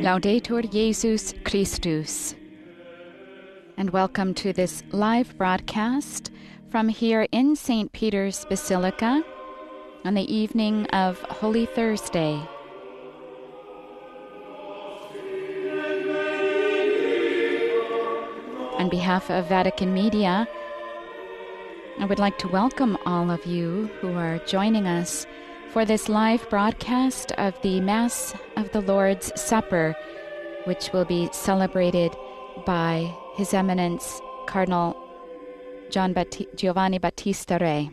Laudetur Jesus Christus. And welcome to this live broadcast from here in St. Peter's Basilica on the evening of Holy Thursday. On behalf of Vatican Media, I would like to welcome all of you who are joining us for this live broadcast of the Mass of the Lord's Supper, which will be celebrated by His Eminence Cardinal Giovanni Battista Re.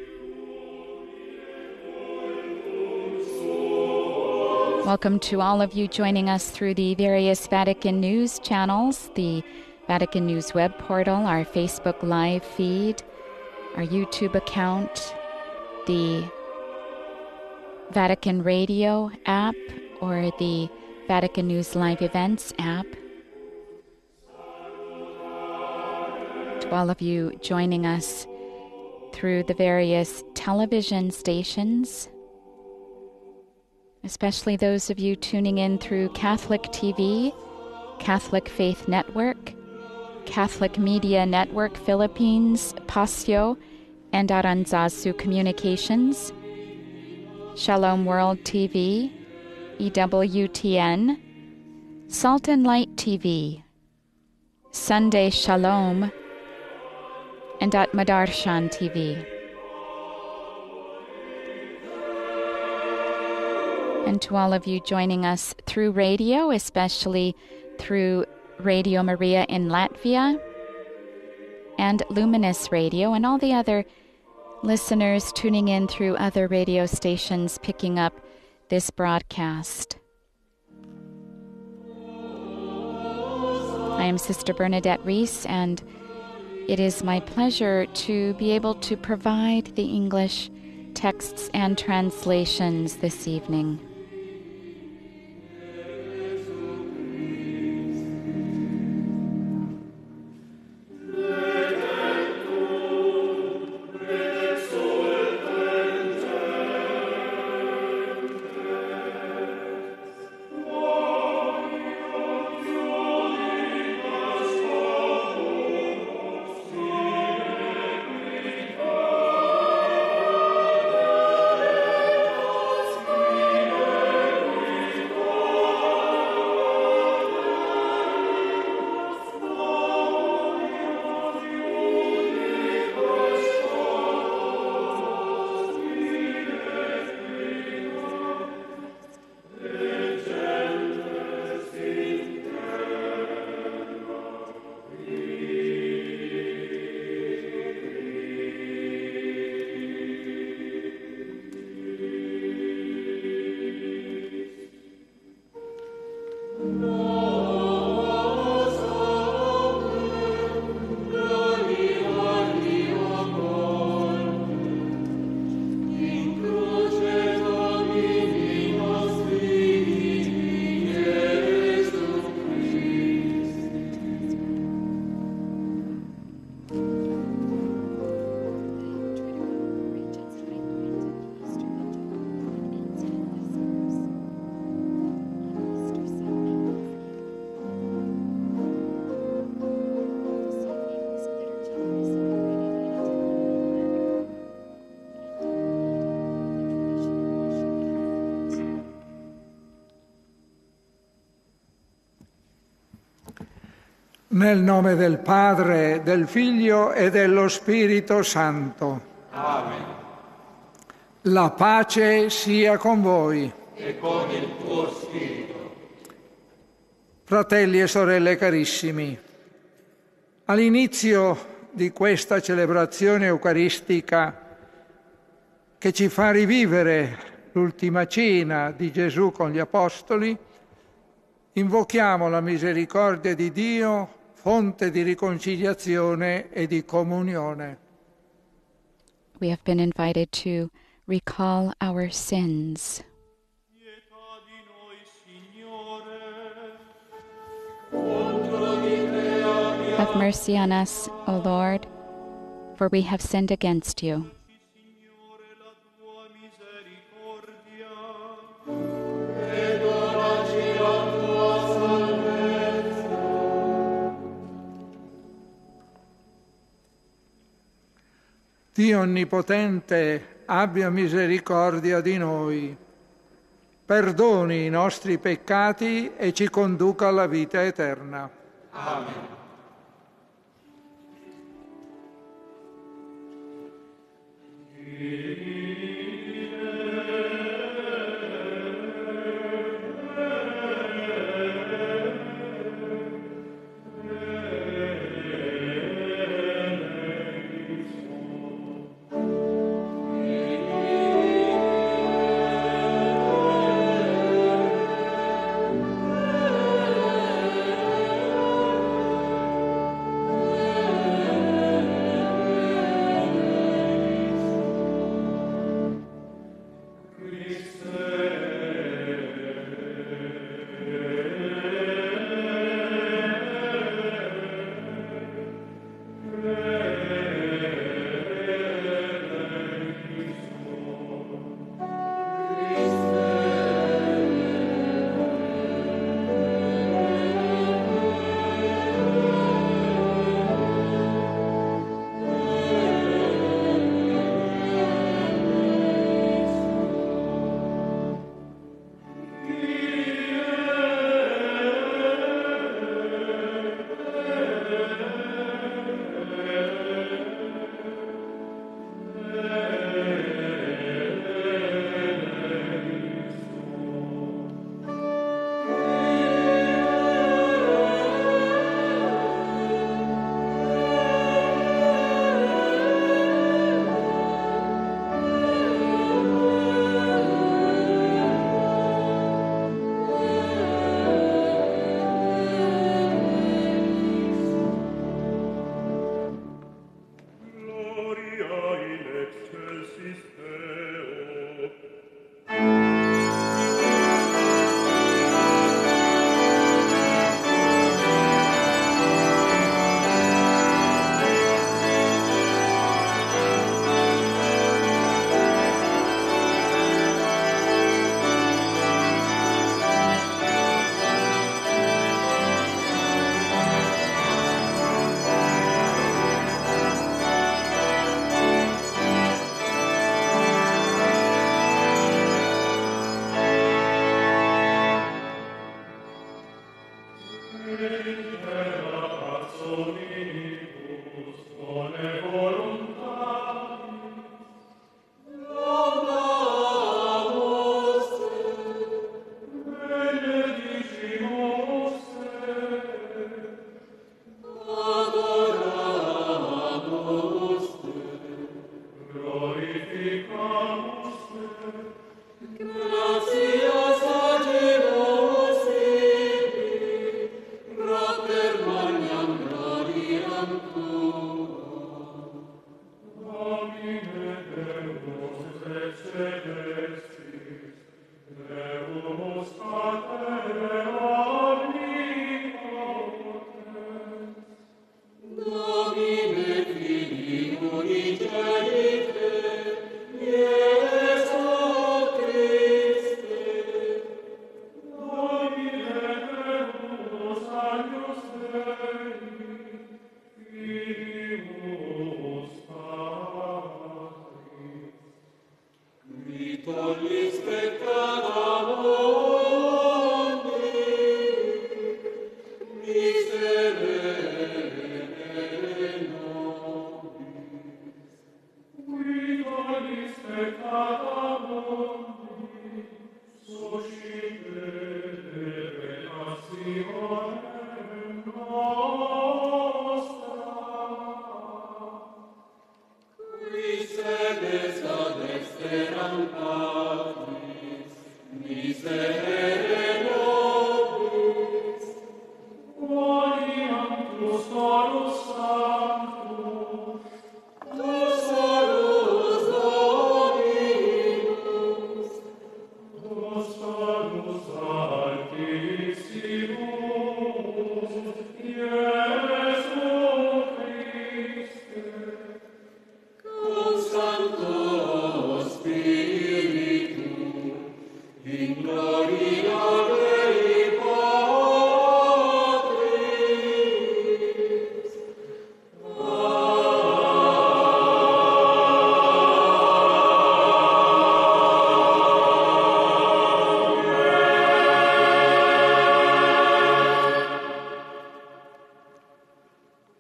Welcome to all of you joining us through the various Vatican News channels, the Vatican News web portal, our Facebook Live feed, our YouTube account, the Vatican Radio app, or the Vatican News Live Events app. To all of you joining us through the various television stations, especially those of you tuning in through Catholic TV, Catholic Faith Network, Catholic Media Network Philippines, Pasio, and Aranzazu Communications, Shalom World TV, EWTN, Salt and Light TV, Sunday Shalom, and Atmadarshan TV. And to all of you joining us through radio, especially through Radio Maria in Latvia and Luminous Radio, and all the other listeners tuning in through other radio stations picking up this broadcast. I am Sister Bernadette Reese, and it is my pleasure to be able to provide the English texts and translations this evening. Nel nome del Padre, del Figlio e dello Spirito Santo. Amen. La pace sia con voi. E con il tuo spirito. Fratelli e sorelle carissimi, all'inizio di questa celebrazione eucaristica che ci fa rivivere l'ultima cena di Gesù con gli Apostoli, invochiamo la misericordia di Dio, fonte di riconciliazione e di comunione. We have been invited to recall our sins. Have mercy on us, O Lord, for we have sinned against you. Ed ora ci la tua Dio Onnipotente abbia misericordia di noi, perdoni i nostri peccati e ci conduca alla vita eterna. Amen. Gratias a Deus, proprio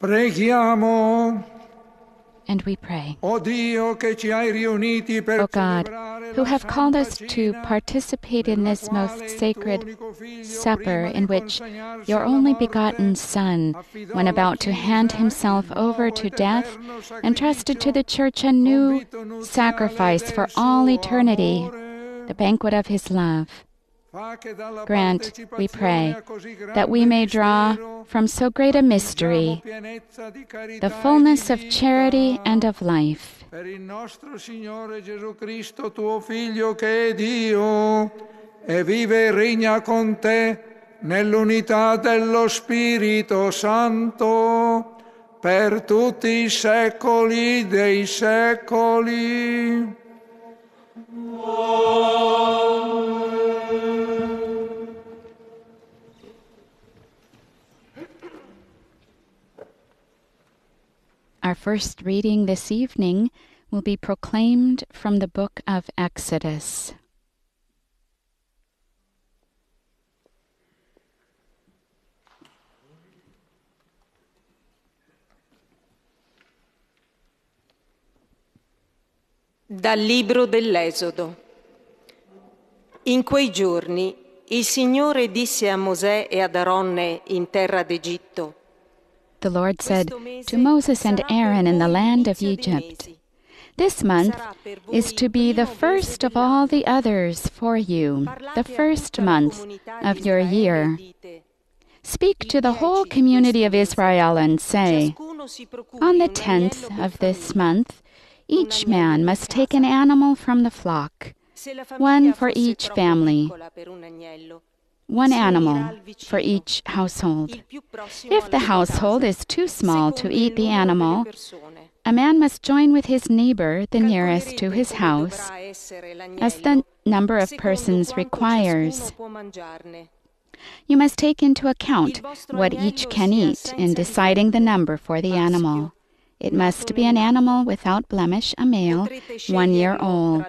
Preghiamo. And we pray. O Dio, che ci hai riuniti per O God, celebrare who la have called Santa us to Cena, participate in this nella most quale il sacred tuo unico Figlio, supper, prima in di which consegnarsi your alla only morte, begotten Son, affidò when alla about to hand Chiesa himself il over nuovo to ed death, eterno entrusted to sacrificio, the Church a new convito nuziale sacrifice for del all suo eternity, amore. the banquet of his love. Fa che dalla Grant, we partecipazione pray, a così that we grande may draw mistero from so great a mystery attingiamo pienezza di carità the e fullness di of charity vita. and of life. Per il nostro Signore Gesù Cristo, tuo Figlio, che è Dio, e vive e regna con te nell'unità dello Spirito Santo, per tutti i secoli dei secoli. Our first reading this evening will be proclaimed from the book of Exodus. Dal libro dell'Esodo. In quei giorni il Signore disse a Mosè e ad Aronne in terra d'Egitto: The Lord said to Moses and Aaron in the land of Egypt, "This month is to be the first of all the others for you, the first month of your year. Speak to the whole community of Israel and say, on the 10th of this month, each man must take an animal from the flock, one for each family, one animal for each household. If the household is too small to eat the animal, a man must join with his neighbor, the nearest to his house, as the number of persons requires. You must take into account what each can eat in deciding the number for the animal. It must be an animal without blemish, a male, 1 year old.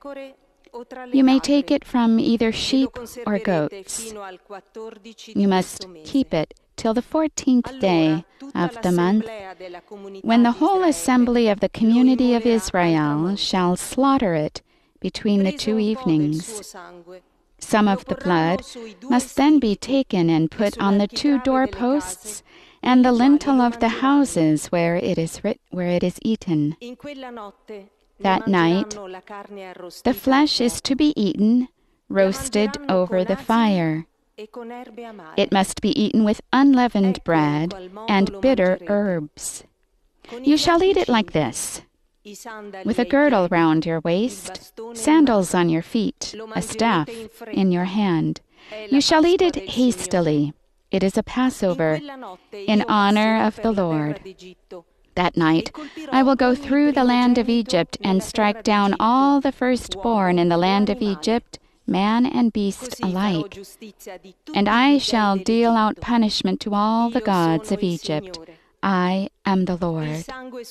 You may take it from either sheep or goats. You must keep it till the 14th day of the month, when the whole assembly of the community of Israel shall slaughter it between the 2 evenings. Some of the blood must then be taken and put on the 2 doorposts and the lintel of the houses where it is eaten. That night, the flesh is to be eaten, roasted over the fire. It must be eaten with unleavened bread and bitter herbs. You shall eat it like this: with a girdle round your waist, sandals on your feet, a staff in your hand. You shall eat it hastily. It is a Passover in honor of the Lord. That night I will go through the land of Egypt and strike down all the firstborn in the land of Egypt, man and beast alike. And I shall deal out punishment to all the gods of Egypt. I am the Lord.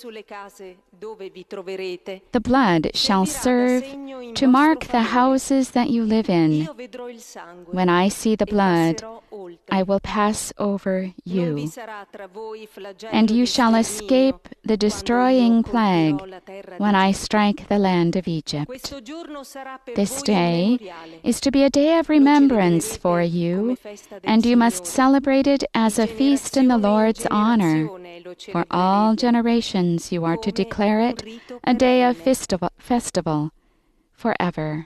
The blood shall serve to mark the houses that you live in. When I see the blood, I will pass over you, and you shall escape the destroying plague when I strike the land of Egypt. This day is to be a day of remembrance for you, and you must celebrate it as a feast in the Lord's honor. For all generations you are to declare it a day of festival forever.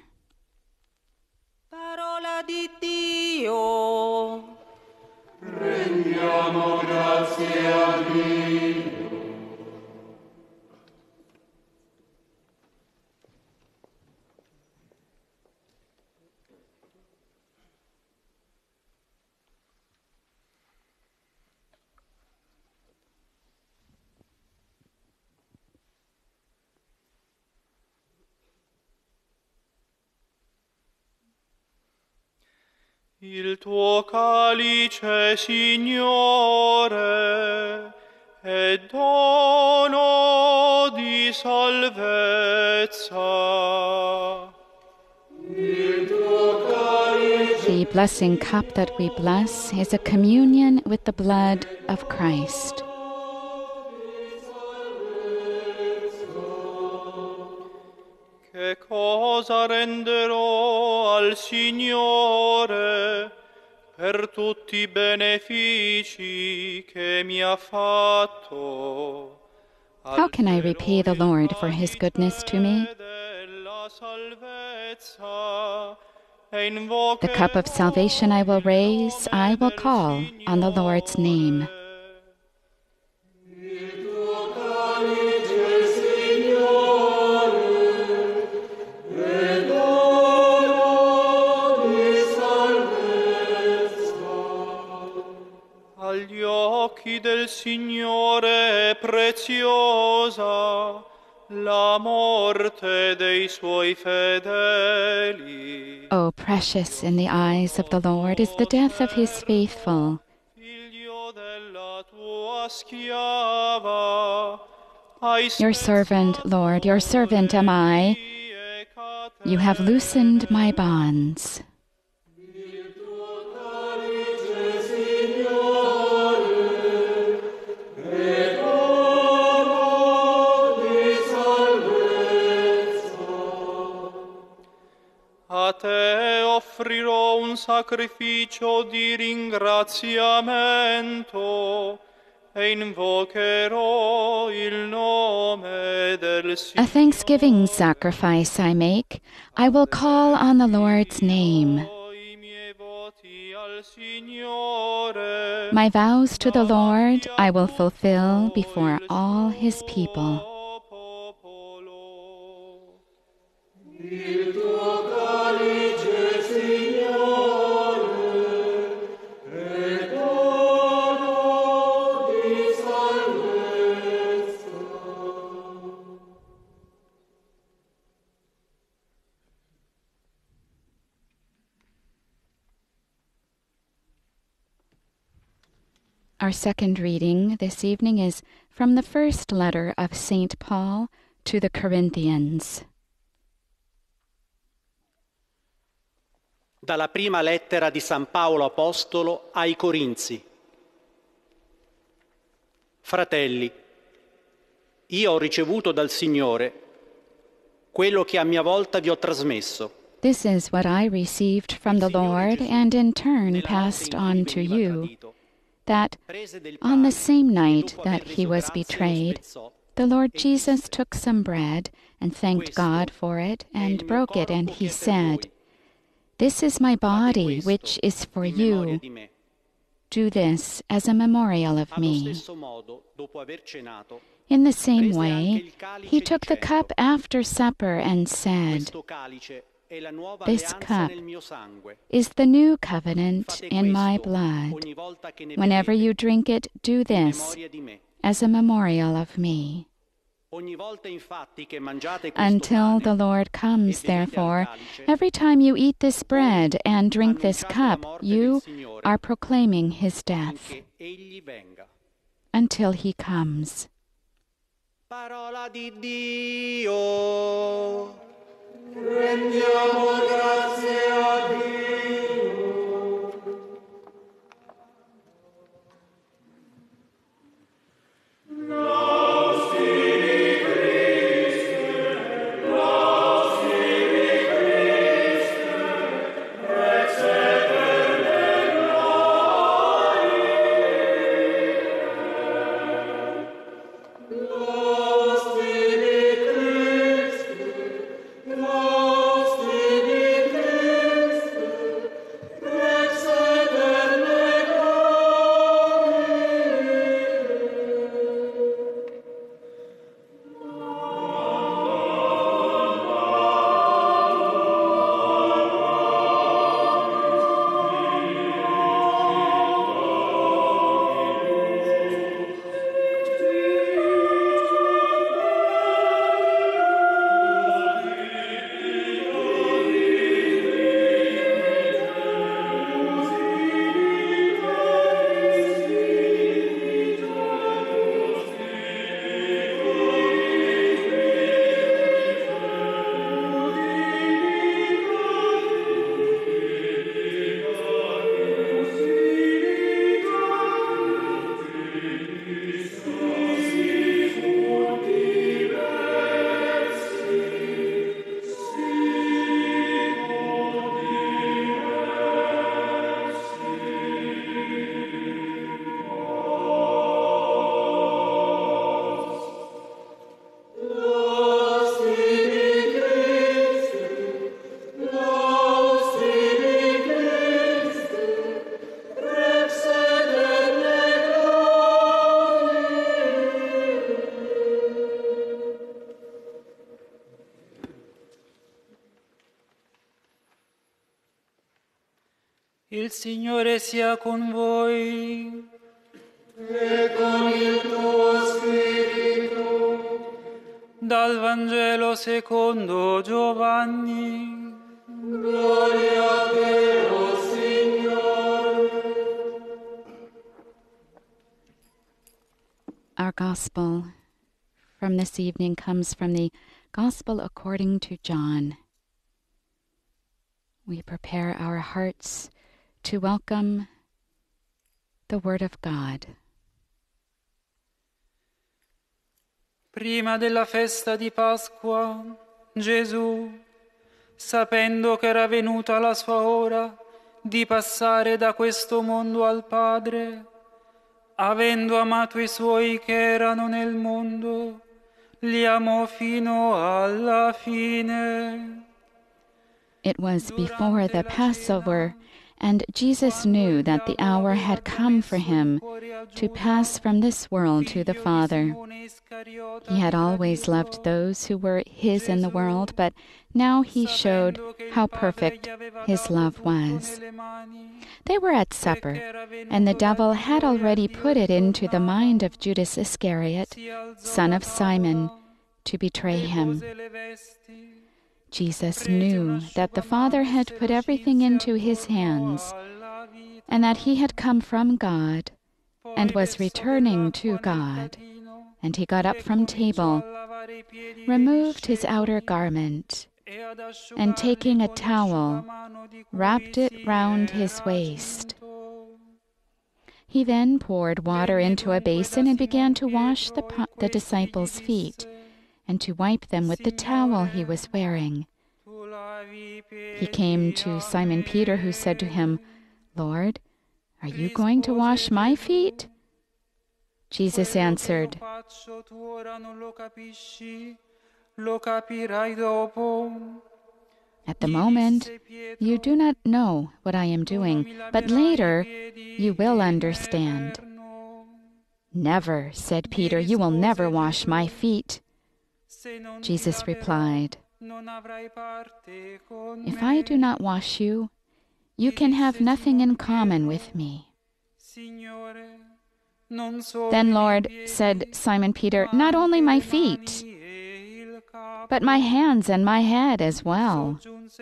Parola di Dio. Rendiamo grazie a Dio. Il tuo calice, Signore, è dono di salvezza. Il tuo calice. The blessing cup that we bless is a communion with the blood of Christ. cosa renderò al Signore per tutti i benefici che mi ha fatto? How can I repay the Lord for his goodness to me? The cup of salvation I will raise, I will call on the Lord's name. Agli occhi del Signore è preziosa la morte dei suoi fedeli. Oh, precious in the eyes of the Lord is the death of his faithful. Figlio della tua schiava, Your servant, Lord, your servant am I. You have loosened my bonds. A te offrirò un sacrificio di ringraziamento e invocherò il nome del Signore. A thanksgiving sacrifice I make. I will call on the Lord's name. I miei voti al Signore. My vows to the Lord I will fulfill before all his people. Il tuo calice, Signore, è dono di salvezza. Our second reading this evening is from the first letter of St. Paul to the Corinthians. Dalla prima lettera di San Paolo Apostolo ai Corinzi. Fratelli, io ho ricevuto dal Signore quello che a mia volta vi ho trasmesso. This is what I received from the Lord and in turn passed on to you, that on the same night that he was betrayed, the Lord Jesus took some bread and thanked God for it and broke it, and he said, "This is my body, which is for you. Do this as a memorial of me." In the same way, he took the cup after supper and said, "This cup is the new covenant in my blood. Whenever you drink it, do this as a memorial of me." Until the Lord comes, therefore, every time you eat this bread and drink this cup, you are proclaiming his death until he comes. Parola di Dio. Rendiamo grazie a Dio. Il Signore sia con voi. E con il tuo spirito. Dal Vangelo secondo Giovanni. Gloria a te, o Signore. Our gospel from this evening comes from the Gospel according to John. We prepare our hearts to welcome the Word of God. Prima della festa di Pasqua, Gesù, sapendo che era venuta la sua ora di passare da questo mondo al Padre, avendo amato i suoi che erano nel mondo, li amò fino alla fine. It was before the Passover, and Jesus knew that the hour had come for him to pass from this world to the Father. He had always loved those who were his in the world, but now he showed how perfect his love was. They were at supper, and the devil had already put it into the mind of Judas Iscariot, son of Simon, to betray him. Jesus knew that the Father had put everything into his hands, and that he had come from God and was returning to God. And he got up from table, removed his outer garment, and taking a towel, wrapped it round his waist. He then poured water into a basin and began to wash the disciples' feet, and to wipe them with the towel he was wearing. He came to Simon Peter, who said to him, "Lord, are you going to wash my feet?" Jesus answered, "At the moment, you do not know what I am doing, but later you will understand." "Never," said Peter, "you will never wash my feet." Jesus replied, "If I do not wash you, you can have nothing in common with me." "Then, Lord," said Simon Peter, "not only my feet, but my hands and my head as well."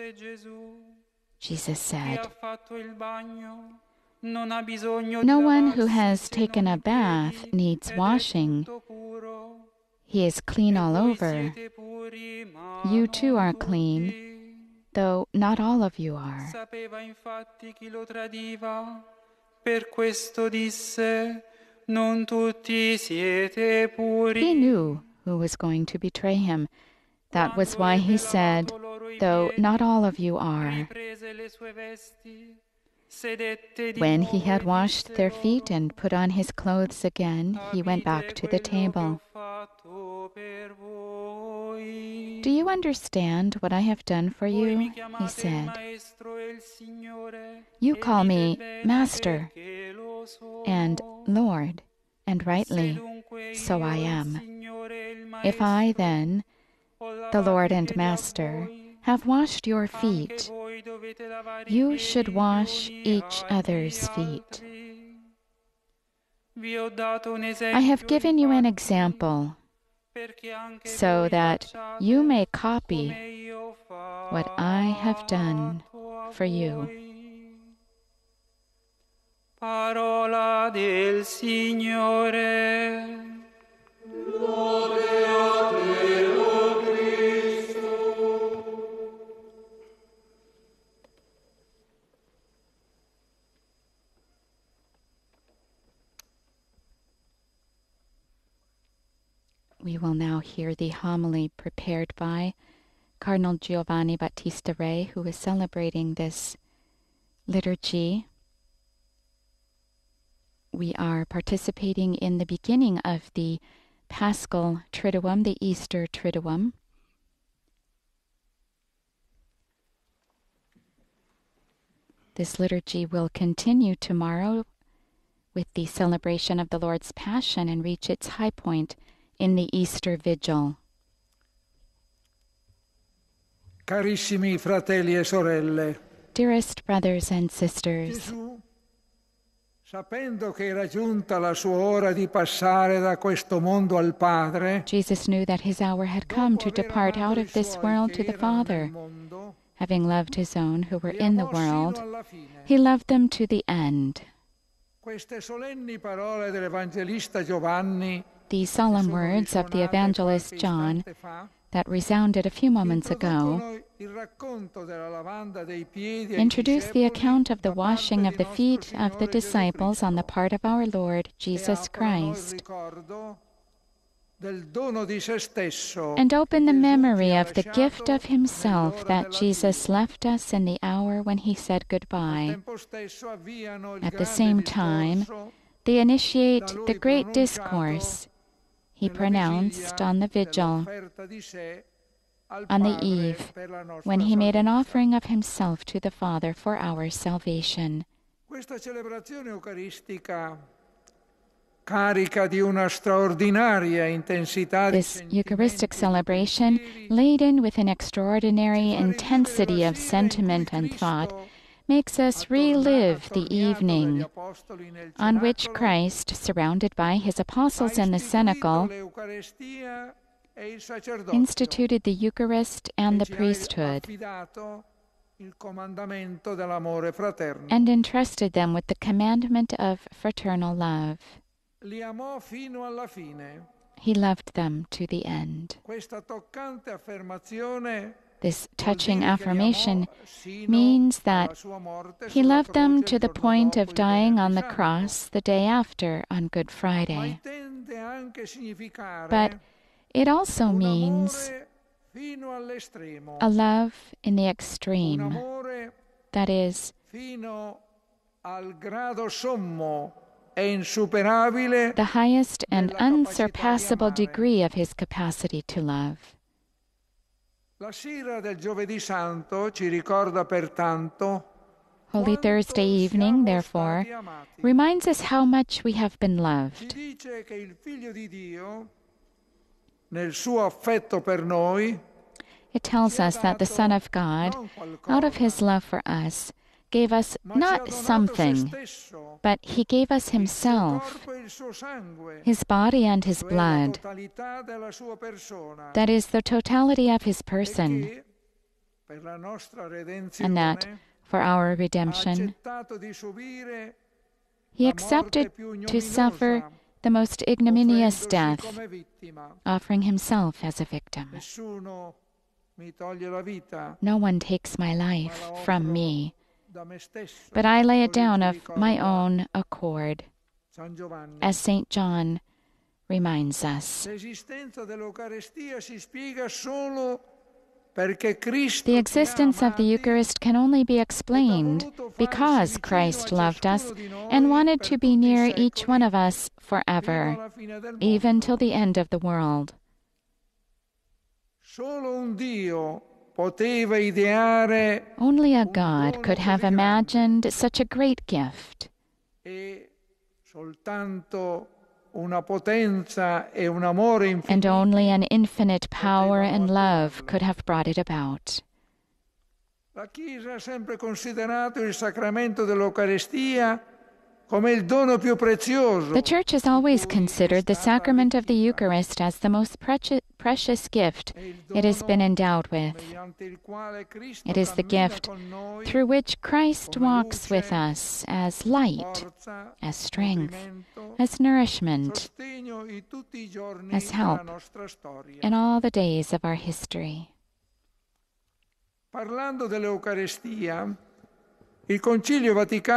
Jesus said, "No one who has taken a bath needs washing. He is clean all over. You too are clean, though not all of you are." He knew who was going to betray him. That was why he said, "Though not all of you are." When he had washed their feet and put on his clothes again, he went back to the table. "Do you understand what I have done for you?" he said. "You call me Master and Lord, and rightly, so I am. If I, then, the Lord and Master, have washed your feet, you should wash each other's feet. I have given you an example, so that you may copy what I have done for you." Parola del Signore. Lode a te, o Cristo. We will now hear the homily prepared by Cardinal Giovanni Battista, who is celebrating this liturgy. We are participating in the beginning of the Paschal Triduum, the Easter Triduum. This liturgy will continue tomorrow with the celebration of the Lord's Passion and reach its high point in the Easter Vigil. Carissimi fratelli e sorelle, Dearest brothers and sisters, Gesù, sapendo che era giunta la sua ora di passare da questo mondo al Padre, Jesus knew that his hour had come to depart out of this world to the Father. Having loved his own who were in the world, he loved them to the end. Queste solenni parole dell'evangelista Giovanni, These solemn words of the evangelist John that resounded a few moments ago introduce the account of the washing of the feet of the disciples on the part of our Lord Jesus Christ, and open the memory of the gift of himself that Jesus left us in the hour when he said goodbye. At the same time, they initiate the great discourse he pronounced on the vigil, on the eve, when he made an offering of himself to the Father for our salvation. Questa celebrazione eucaristica, carica di una straordinaria intensità di This Eucharistic celebration, laden with an extraordinary intensity of sentiment and thought, makes us relive the evening on which Christ, surrounded by his apostles in the cenacle, instituted the Eucharist and the priesthood, and entrusted them with the commandment of fraternal love. He loved them to the end. This touching affirmation means that he loved them to the point of dying on the cross the day after, on Good Friday. But it also means a love in the extreme, that is, the highest and unsurpassable degree of his capacity to love. Holy Thursday evening, therefore, reminds us how much we have been loved. It tells us that the Son of God, out of his love for us, gave us not something, but he gave us himself, his body and his blood. That is the totality of his person, and that, for our redemption, he accepted to suffer the most ignominious death, offering himself as a victim. No one takes my life from me, but I lay it down of my own accord, as St. John reminds us. The existence of the Eucharist can only be explained because Christ loved us and wanted to be near each one of us forever, even till the end of the world. Only a God could have imagined such a great gift. And only an infinite power and love could have brought it about. The Church has always considered the sacrament of the Eucharist as the most precious gift it has been endowed with. It is the gift through which Christ walks with us as light, as strength, as nourishment, as help in all the days of our history. Speaking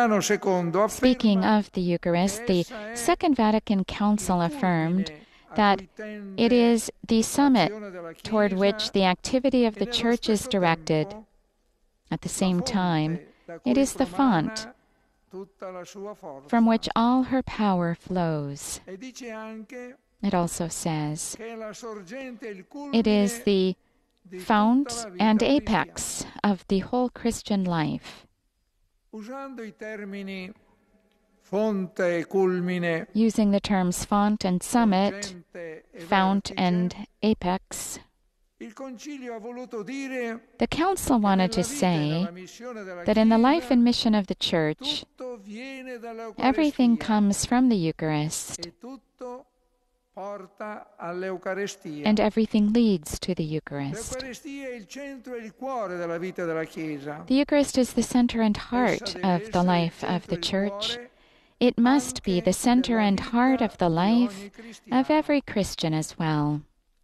of the Eucharist, the Second Vatican Council affirmed that it is the summit toward which the activity of the Church is directed. At the same time, it is the font from which all her power flows. It also says it is the fount and apex of the whole Christian life. Using the terms font and summit, fount and apex, The Council wanted to say that in the life and mission of the Church, everything comes from the Eucharist, and everything leads to the Eucharist. The Eucharist is the center and heart of the life of the Church. It must be the center and heart of the life of every Christian as well.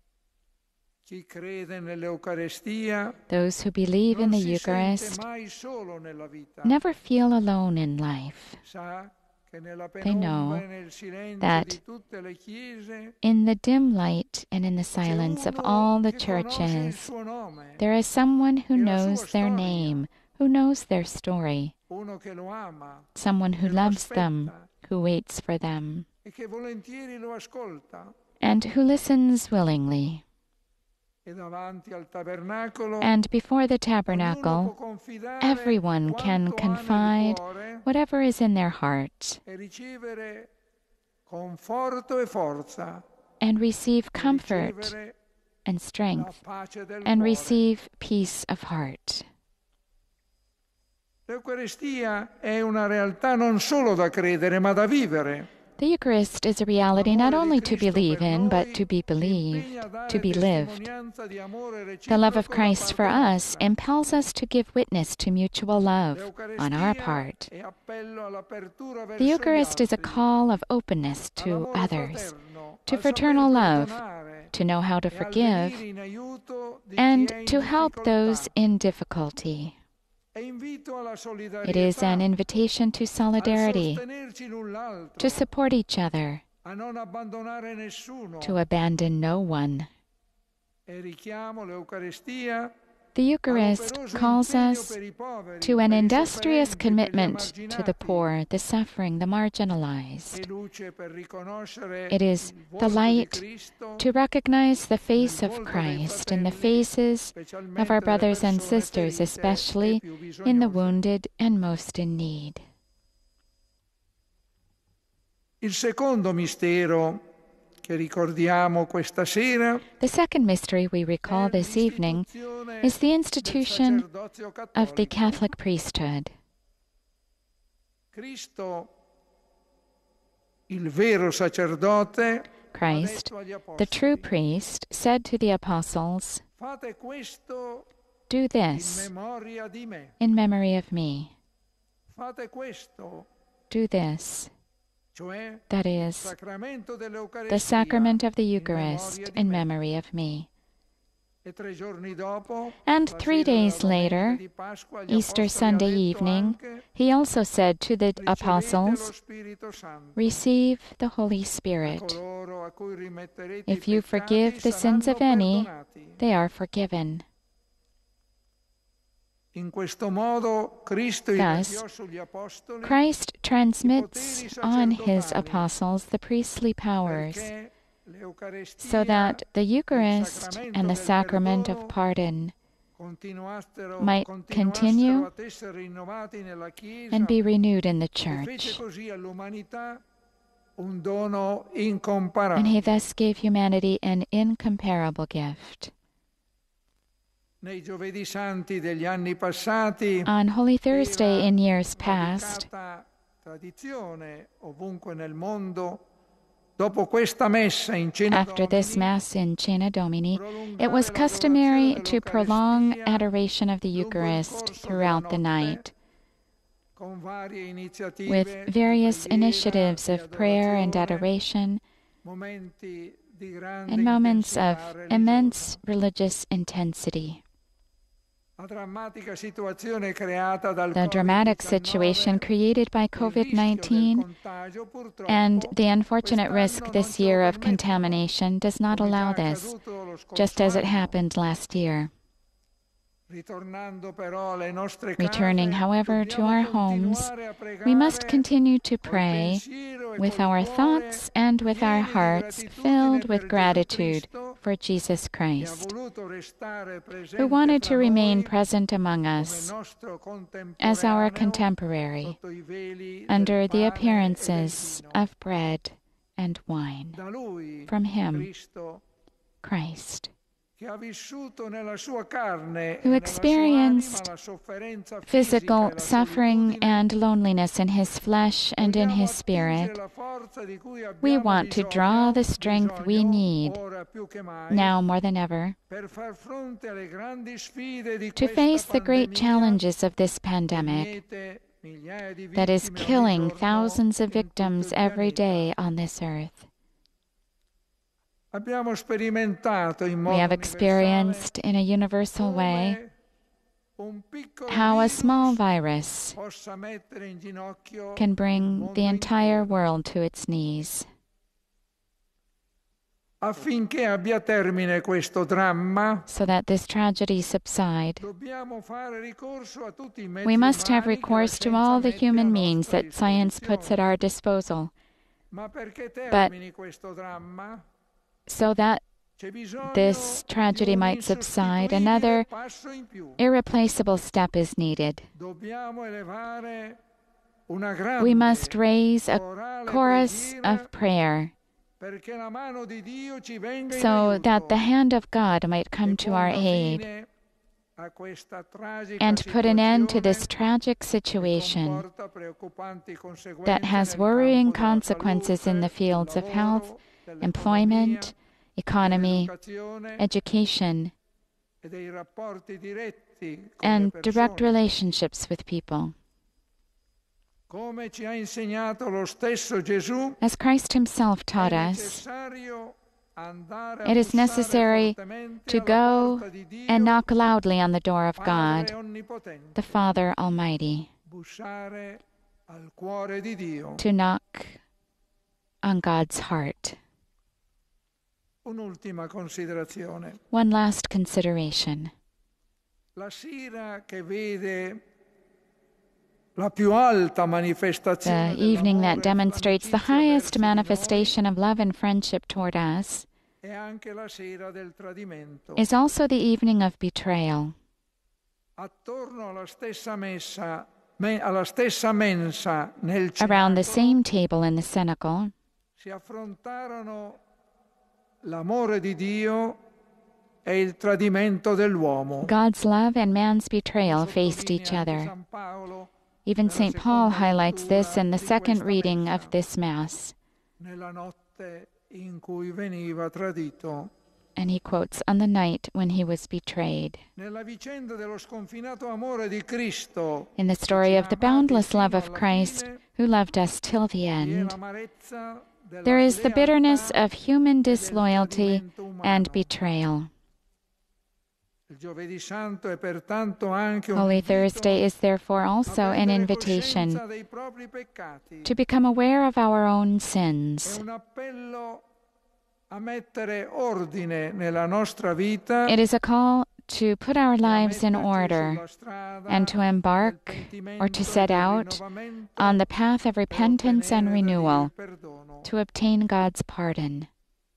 Those who believe in the Eucharist never feel alone in life. They know that in the dim light and in the silence of all the churches, there is someone who knows their name, who knows their story, someone who loves them, who waits for them, and who listens willingly. And before the tabernacle, everyone can confide whatever is in their heart and receive comfort and strength and receive peace of heart. The Eucharist is a reality not only to believe in, but to be believed, to be lived. The love of Christ for us impels us to give witness to mutual love on our part. The Eucharist is a call of openness to others, to fraternal love, to know how to forgive, and to help those in difficulty. It is an invitation to solidarity, to support each other, to abandon no one. The Eucharist calls us to an industrious commitment to the poor, the suffering, the marginalized. It is the light to recognize the face of Christ in the faces of our brothers and sisters, especially in the wounded and most in need. Il secondo mistero che ricordiamo questa sera, the second mystery we recall this evening is the institution of the Catholic priesthood. Cristo, il vero sacerdote, Christ, the true priest, said to the apostles, "Do this in memory of me." Do this. That is, the sacrament of the Eucharist in memory of me. And 3 days later, Easter Sunday evening, he also said to the apostles, "Receive the Holy Spirit. If you forgive the sins of any, they are forgiven." Thus, Christ transmits on his apostles the priestly powers, so that the Eucharist and the sacrament of pardon might continue and be renewed in the Church. And he thus gave humanity an incomparable gift. On Holy Thursday in years past, after this Mass in Cena Domini, it was customary to prolong adoration of the Eucharist throughout the night, with various initiatives of prayer and adoration, and moments of immense religious intensity. The dramatic situation created by COVID-19 and the unfortunate risk this year of contamination does not allow this, just as it happened last year. Returning, however, to our homes, we must continue to pray with our thoughts and with our hearts filled with gratitude for Jesus Christ, who wanted to remain present among us as our contemporary under the appearances of bread and wine. From him, Christ, who experienced physical suffering and loneliness in his flesh and in his spirit, we want to draw the strength we need now more than ever to face the great challenges of this pandemic that is killing thousands of victims every day on this earth. We have experienced in a universal way how a small virus can bring the entire world to its knees. So that this tragedy subside, we must have recourse to all the human means that science puts at our disposal. But so that this tragedy might subside, another irreplaceable step is needed. We must raise a chorus of prayer so that the hand of God might come to our aid and put an end to this tragic situation that has worrying consequences in the fields of health, employment, economy, education, and direct relationships with people. As Christ himself taught us, it is necessary to go and knock loudly on the door of God, the Father Almighty, to knock on God's heart. One last consideration. The evening that demonstrates the highest manifestation of love and friendship toward us is also the evening of betrayal. Around the same table in the cenacle, God's love and man's betrayal faced each other. Even St. Paul highlights this in the second reading of this Mass. And he quotes, "On the night when he was betrayed." In the story of the boundless love of Christ, who loved us till the end, there is the bitterness of human disloyalty and betrayal. Holy Thursday is therefore also an invitation to become aware of our own sins. It is a call to put our lives in order and to embark or to set out on the path of repentance and renewal to obtain God's pardon.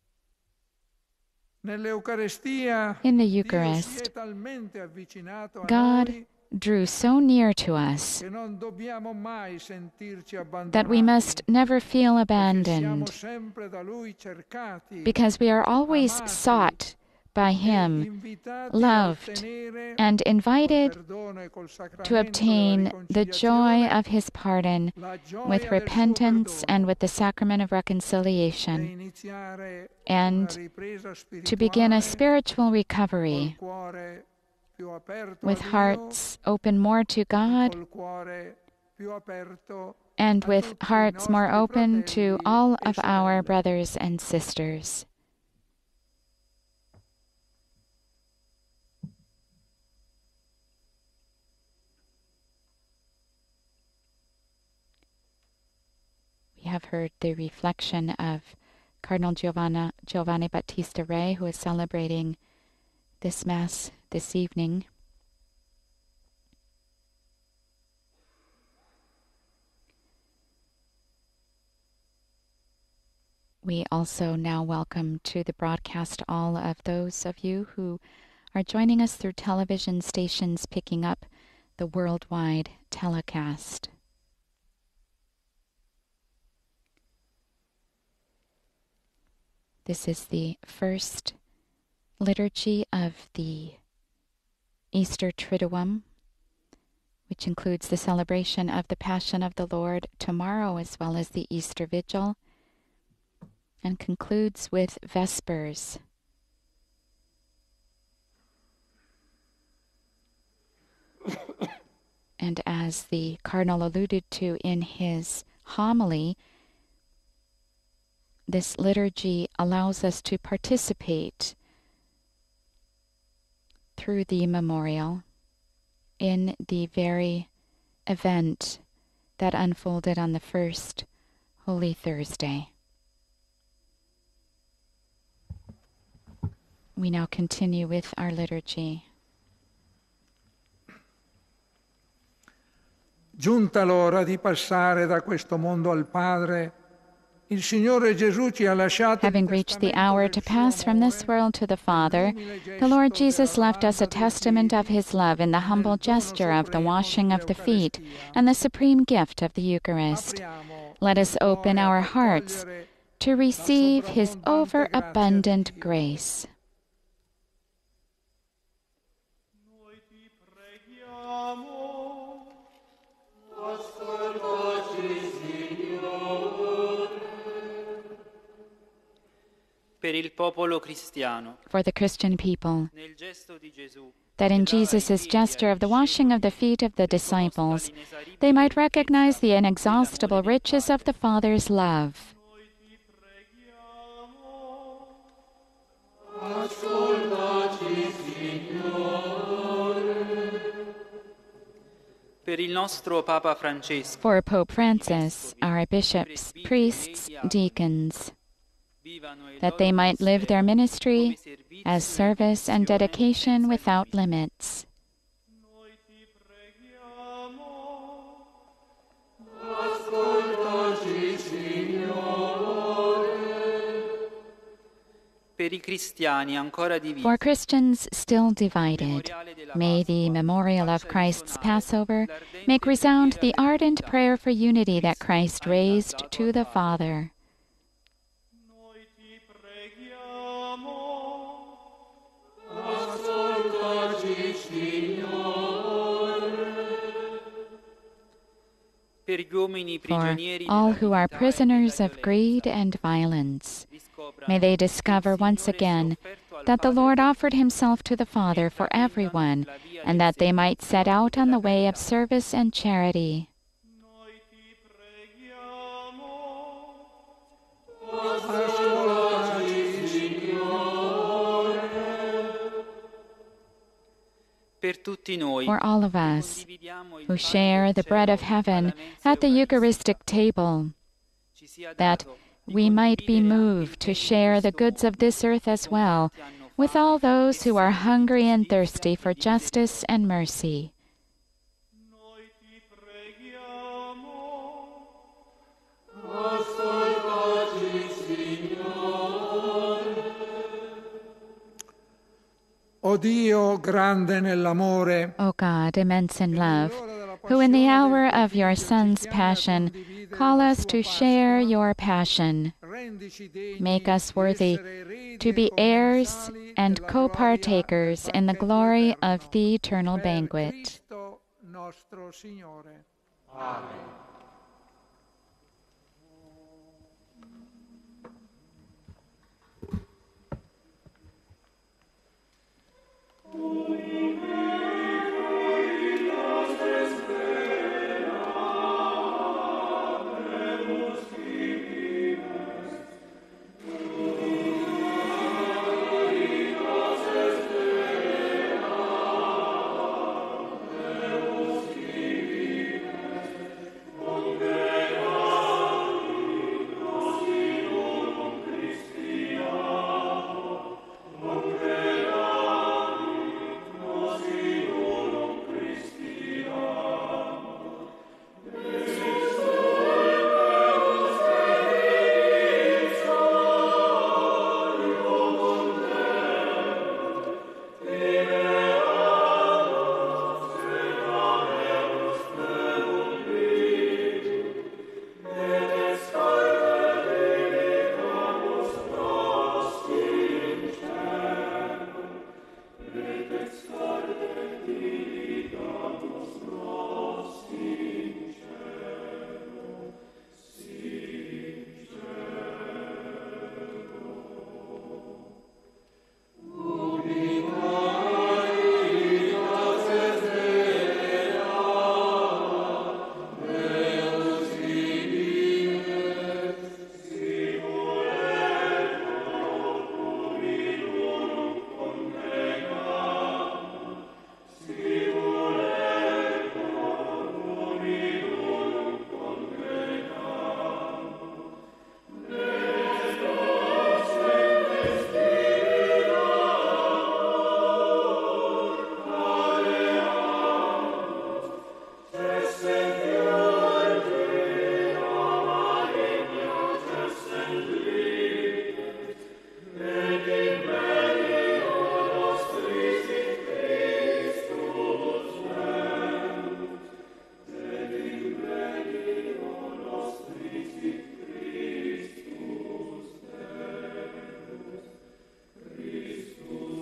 In the Eucharist, God drew so near to us that we must never feel abandoned, because we are always sought by Him, loved, and invited to obtain the joy of His pardon with repentance and with the sacrament of reconciliation, and to begin a spiritual recovery with hearts open more to God and with hearts more open to all of our brothers and sisters. We have heard the reflection of Cardinal Giovanni Battista, who is celebrating this Mass this evening. We also now welcome to the broadcast all of those of you who are joining us through television stations picking up the worldwide telecast. This is the first liturgy of the Easter Triduum, which includes the celebration of the Passion of the Lord tomorrow as well as the Easter Vigil, and concludes with Vespers. And as the Cardinal alluded to in his homily, this liturgy allows us to participate through the memorial in the very event that unfolded on the first Holy Thursday. We now continue with our liturgy. Giunta l'ora di passare da questo mondo al Padre, il Signore Gesù ci ha lasciato. Having reached the hour to pass from this world to the Father, the Lord Jesus left us a testament of his love in the humble gesture of the washing of the feet and the supreme gift of the Eucharist. Let us open our hearts to receive his overabundant grace. For the Christian people, that in Jesus' gesture of the washing of the feet of the disciples, they might recognize the inexhaustible riches of the Father's love. For Pope Francis, our bishops, priests, deacons, that they might live their ministry as service and dedication without limits. For Christians still divided, may the memorial of Christ's Passover make resound the ardent prayer for unity that Christ raised to the Father. For all who are prisoners of greed and violence, may they discover once again that the Lord offered himself to the Father for everyone, and that they might set out on the way of service and charity. For all of us who share the bread of heaven at the Eucharistic table, that we might be moved to share the goods of this earth as well with all those who are hungry and thirsty for justice and mercy. O Dio, grande nell'amore, O God, immense in love, who in the hour of your Son's passion call us to share your passion, make us worthy to be heirs and co-partakers in the glory of the eternal banquet. Amen.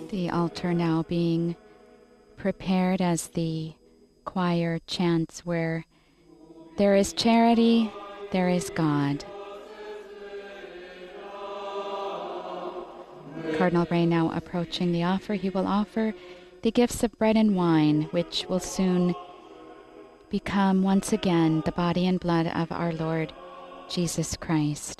The altar now being prepared as the choir chants, where there is charity, there is God. Cardinal Ray now approaching the offer. He will offer the gifts of bread and wine, which will soon become once again the body and blood of our Lord Jesus Christ.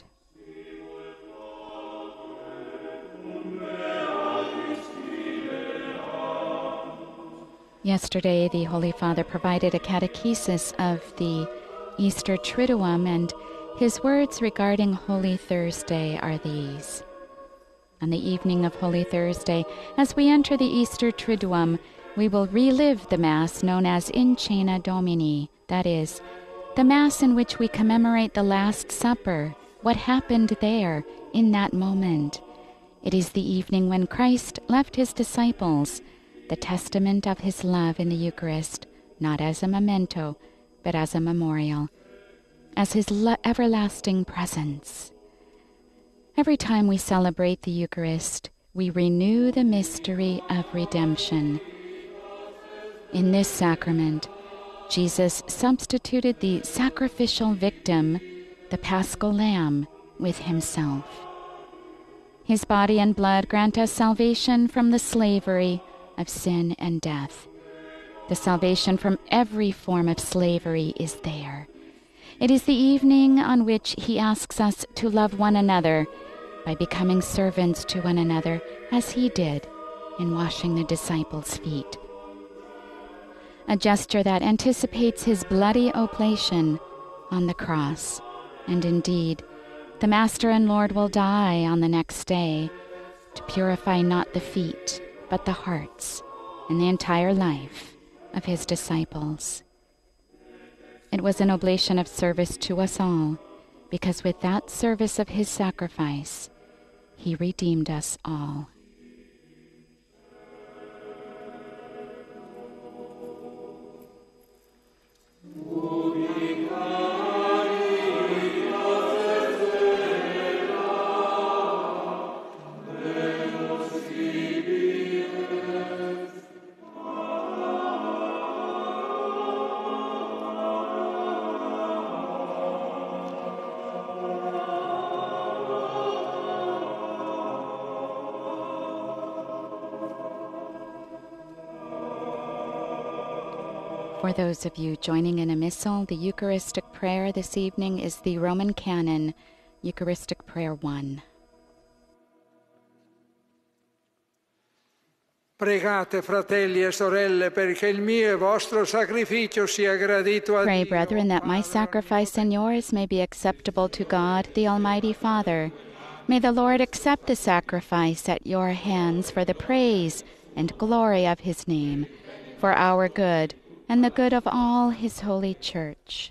Yesterday, the Holy Father provided a catechesis of the Easter Triduum, and his words regarding Holy Thursday are these. On the evening of Holy Thursday, as we enter the Easter Triduum, we will relive the Mass known as In Cena Domini, that is, the Mass in which we commemorate the Last Supper, what happened there in that moment. It is the evening when Christ left his disciples the testament of his love in the Eucharist, not as a memento, but as a memorial, as his everlasting presence. Every time we celebrate the Eucharist, we renew the mystery of redemption. In this sacrament, Jesus substituted the sacrificial victim, the Paschal Lamb, with himself. His body and blood grant us salvation from the slavery of sin and death. The salvation from every form of slavery is there. It is the evening on which he asks us to love one another by becoming servants to one another, as he did in washing the disciples' feet. A gesture that anticipates his bloody oblation on the cross. And indeed, the Master and Lord will die on the next day to purify not the feet, but the hearts and the entire life of his disciples. It was an oblation of service to us all, because with that service of his sacrifice, he redeemed us all. For those of you joining in a missal, the Eucharistic prayer this evening is the Roman Canon, Eucharistic Prayer 1. Pregate, fratelli e sorelle, perché il mio e vostro sacrificio sia gradito a Dio. Pray, brethren, that my sacrifice and yours may be acceptable to God, the Almighty Father. May the Lord accept the sacrifice at your hands for the praise and glory of his name, for our good and the good of all his holy church.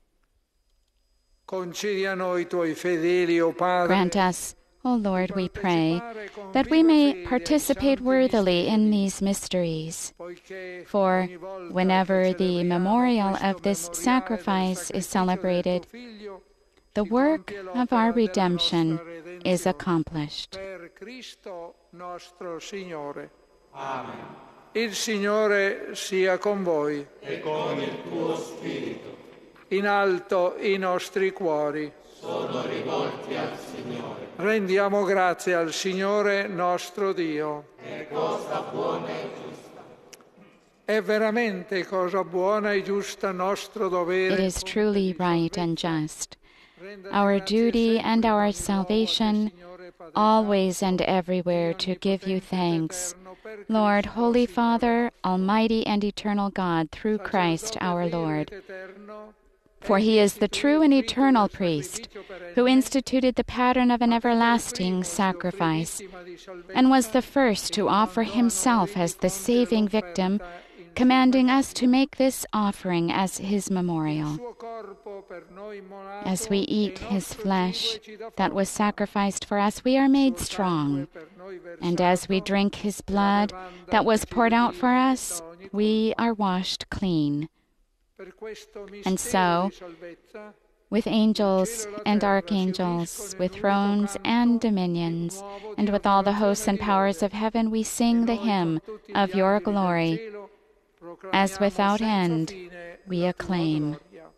Concedi a noi, tuoi fedeli, o Padre, grant us, O Lord, we pray, that we may participate worthily in these mysteries. For whenever the memorial of this sacrifice is celebrated, the work of our redemption is accomplished. Per Cristo nostro Signore. Amen. Il Signore sia con voi. E con il tuo spirito. In alto i nostri cuori. Sono rivolti al Signore. Rendiamo grazie al Signore nostro Dio. È cosa buona e giusta. È veramente cosa buona e giusta nostro dovere. It is truly right and just, our duty and our salvation, always and everywhere to give you thanks, Lord, Holy Father, Almighty and eternal God, through Christ our Lord. For he is the true and eternal priest, who instituted the pattern of an everlasting sacrifice, and was the first to offer himself as the saving victim, commanding us to make this offering as his memorial. As we eat his flesh that was sacrificed for us, we are made strong. And as we drink his blood that was poured out for us, we are washed clean. And so, with angels and archangels, with thrones and dominions, and with all the hosts and powers of heaven, we sing the hymn of your glory, as without end we acclaim.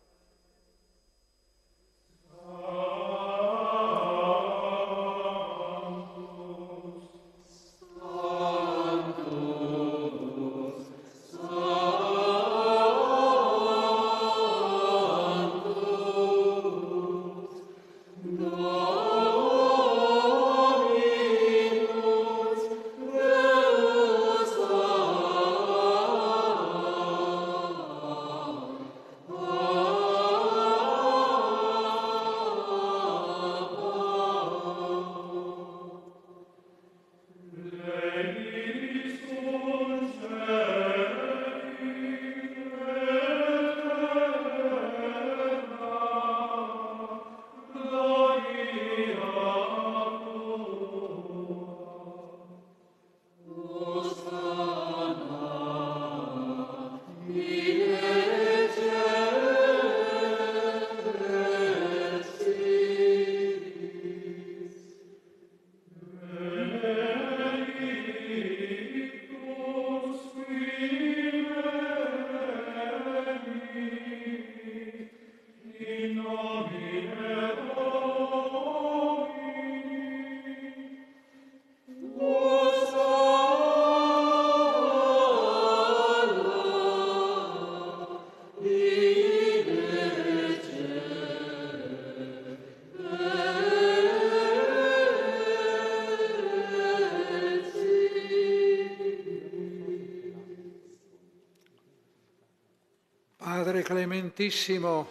Padre clementissimo,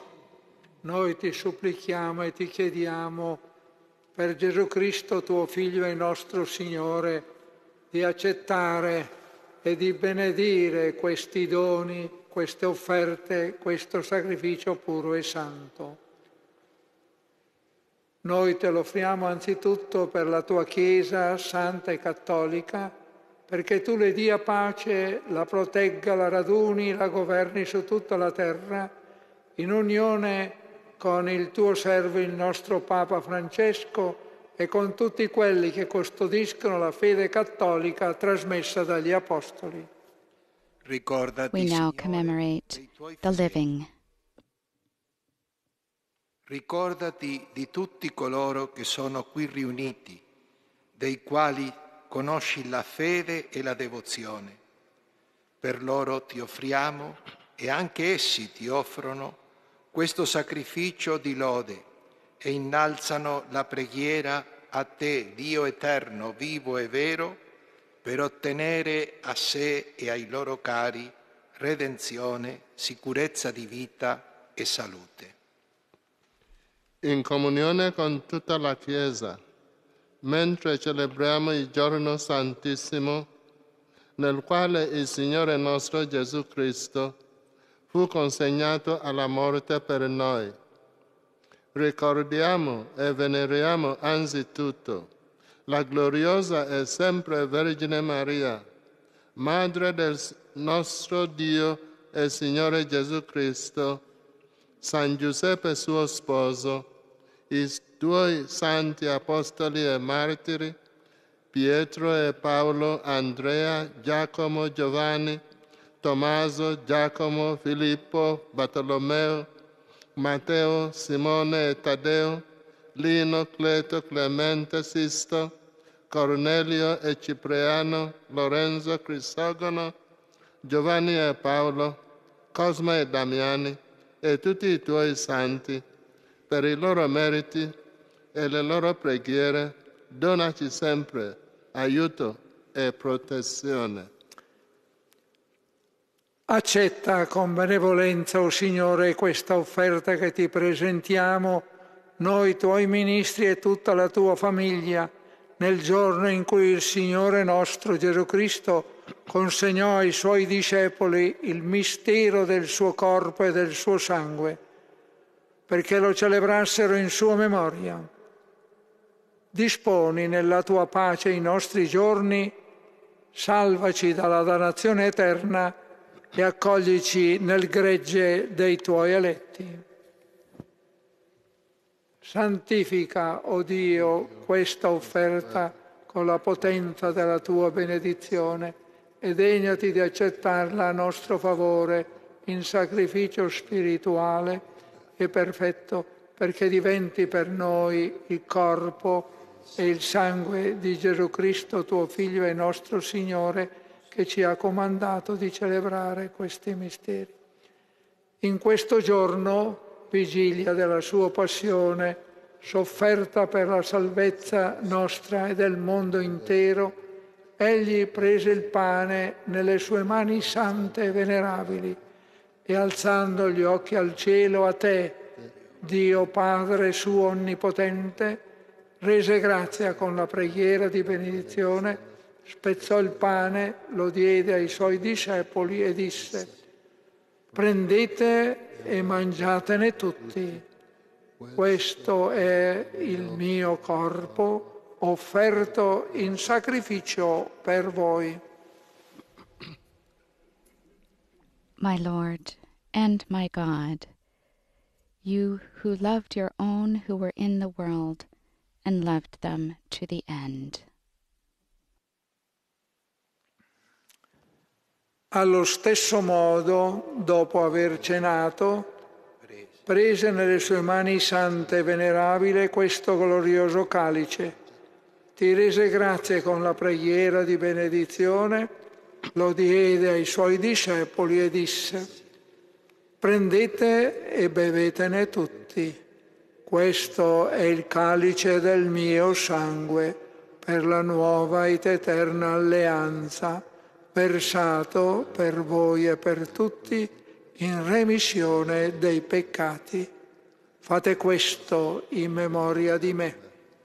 noi ti supplichiamo e ti chiediamo, per Gesù Cristo, tuo Figlio e nostro Signore, di accettare e di benedire questi doni, queste offerte, questo sacrificio puro e santo. Noi te lo offriamo anzitutto per la tua Chiesa santa e cattolica, perché tu le dia pace, la protegga, la raduni, la governi su tutta la terra, in unione con il tuo servo, il nostro Papa Francesco, e con tutti quelli che custodiscono la fede cattolica trasmessa dagli Apostoli. We now commemorate the living. Ricordati di tutti coloro che sono qui riuniti, dei quali conosci la fede e la devozione. Per loro ti offriamo, e anche essi ti offrono, questo sacrificio di lode e innalzano la preghiera a te, Dio eterno, vivo e vero, per ottenere a sé e ai loro cari redenzione, sicurezza di vita e salute. In comunione con tutta la Chiesa, mentre celebriamo il giorno santissimo, nel quale il Signore nostro Gesù Cristo fu consegnato alla morte per noi, ricordiamo e veneriamo anzitutto la gloriosa e sempre Vergine Maria, Madre del nostro Dio e Signore Gesù Cristo, San Giuseppe suo sposo, i tuoi santi apostoli e martiri, Pietro e Paolo, Andrea, Giacomo, Giovanni, Tommaso, Giacomo, Filippo, Bartolomeo, Matteo, Simone e Taddeo, Lino, Cleto, Clemente, Sisto, Cornelio e Cipriano, Lorenzo, Crisogono, Giovanni e Paolo, Cosma e Damiani, e tutti i tuoi santi, per i loro meriti e le loro preghiere, donaci sempre aiuto e protezione. Accetta con benevolenza, o Signore, questa offerta che ti presentiamo, noi tuoi ministri e tutta la tua famiglia, nel giorno in cui il Signore nostro Gesù Cristo consegnò ai suoi discepoli il mistero del suo corpo e del suo sangue, perché lo celebrassero in sua memoria. Disponi nella tua pace i nostri giorni, salvaci dalla dannazione eterna e accoglici nel gregge dei tuoi eletti. Santifica, o Dio, questa offerta con la potenza della tua benedizione e degnati di accettarla a nostro favore in sacrificio spirituale e perfetto, perché diventi per noi il corpo e il sangue di Gesù Cristo, tuo Figlio e nostro Signore, che ci ha comandato di celebrare questi misteri. In questo giorno, vigilia della sua passione, sofferta per la salvezza nostra e del mondo intero, egli prese il pane nelle sue mani sante e venerabili e alzando gli occhi al cielo a te, Dio Padre suo onnipotente, rese grazia con la preghiera di benedizione, spezzò il pane, lo diede ai suoi discepoli e disse: prendete e mangiatene tutti. Questo è il mio corpo offerto in sacrificio per voi. My Lord and my God, you who loved your own who were in the world and loved them to the end. Allo stesso modo, dopo aver cenato, prese nelle sue mani sante e venerabili questo glorioso calice, ti rese grazie con la preghiera di benedizione, lo diede ai suoi discepoli e disse: prendete e bevetene tutti. Questo è il calice del mio sangue per la nuova ed eterna alleanza, versato per voi e per tutti in remissione dei peccati. Fate questo in memoria di me.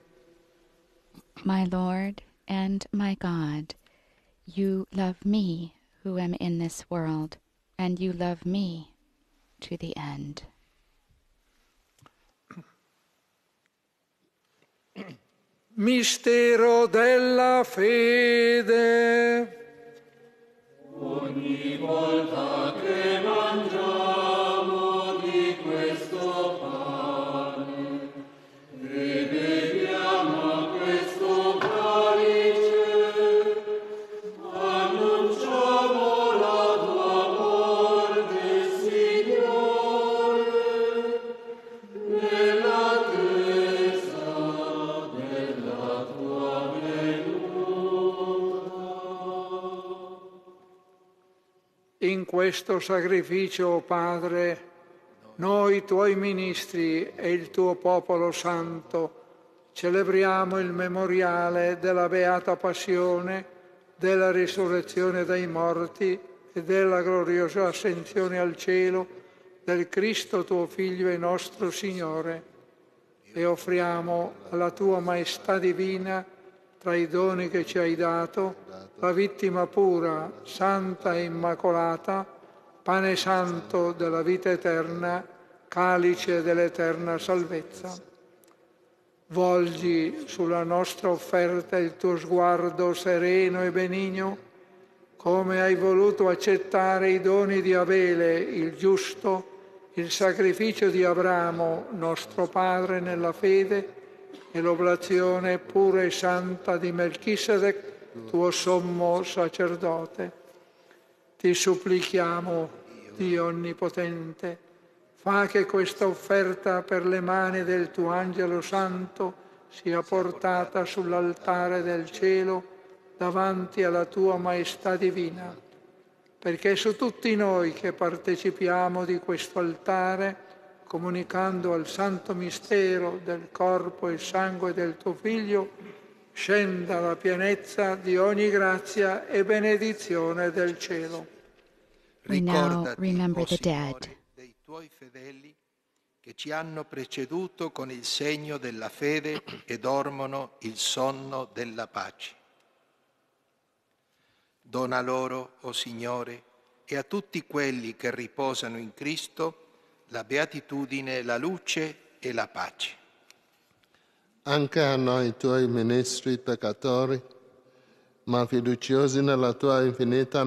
My Lord and my God, you love me who am in this world, and you love me to the end. Mistero della fede. Ogni volta che mangiamo di questo pane e beviamo questo calice, annunciamo la tua morte, Signore, nell'attesa della tua venuta. In questo sacrificio, o Padre, noi tuoi ministri e il tuo popolo santo celebriamo il memoriale della beata passione, della risurrezione dai morti e della gloriosa ascensione al cielo del Cristo tuo Figlio e nostro Signore, e offriamo alla tua maestà divina, tra i doni che ci hai dato, la vittima pura, santa e immacolata, pane santo della vita eterna, calice dell'eterna salvezza. Volgi sulla nostra offerta il tuo sguardo sereno e benigno, come hai voluto accettare i doni di Abele, il giusto, il sacrificio di Abramo, nostro padre nella fede, e l'oblazione pura e santa di Melchisedec, tuo sommo sacerdote. Ti supplichiamo, Dio Onnipotente, fa che questa offerta per le mani del tuo Angelo Santo sia portata sull'altare del cielo davanti alla tua maestà divina, perché su tutti noi che partecipiamo di questo altare, comunicando al santo mistero del corpo e sangue del tuo Figlio, scenda la pienezza di ogni grazia e benedizione del cielo. We now remember the Signore, dead. dei tuoi fedeli che ci hanno preceduto con il segno della fede e dormono il sonno della pace. Dona loro, o Signore, e a tutti quelli che riposano in Cristo, la beatitudine, la luce e la pace. Anche a noi tuoi ministri peccatori, ma fiduciosi nella tua infinita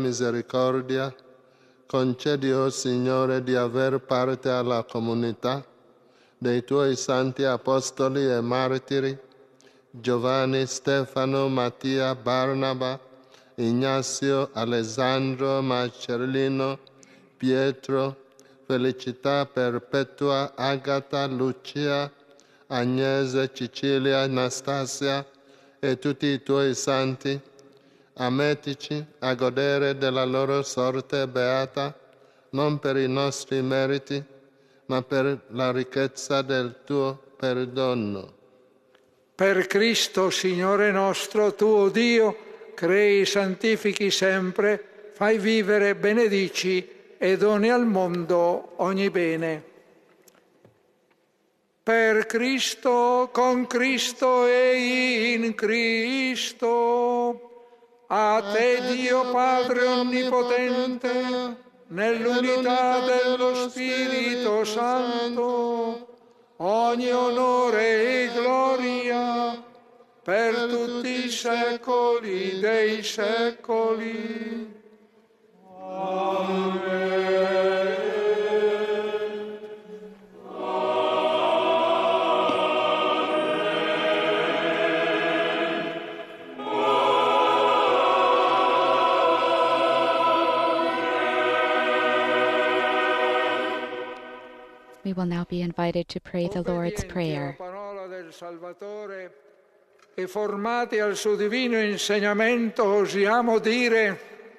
misericordia, concedi, o Signore, di aver parte alla comunità dei tuoi santi apostoli e martiri, Giovanni, Stefano, Mattia, Barnaba, Ignazio, Alessandro, Marcellino, Pietro, Felicità Perpetua, Agata, Lucia, Agnese, Cecilia, Anastasia e tutti i tuoi santi, ammetici a godere della loro sorte beata, non per i nostri meriti, ma per la ricchezza del tuo perdono. Per Cristo, Signore nostro, tuo Dio, crei, santifichi sempre, fai vivere, benedici e doni al mondo ogni bene. Per Cristo, con Cristo e in Cristo, a te Dio Padre Onnipotente, nell'unità dello Spirito Santo, ogni onore e gloria per tutti i secoli dei secoli. Amen. We will now be invited to pray the Lord's Prayer. La parola del Salvatore e formati al suo divino insegnamento osiamo dire: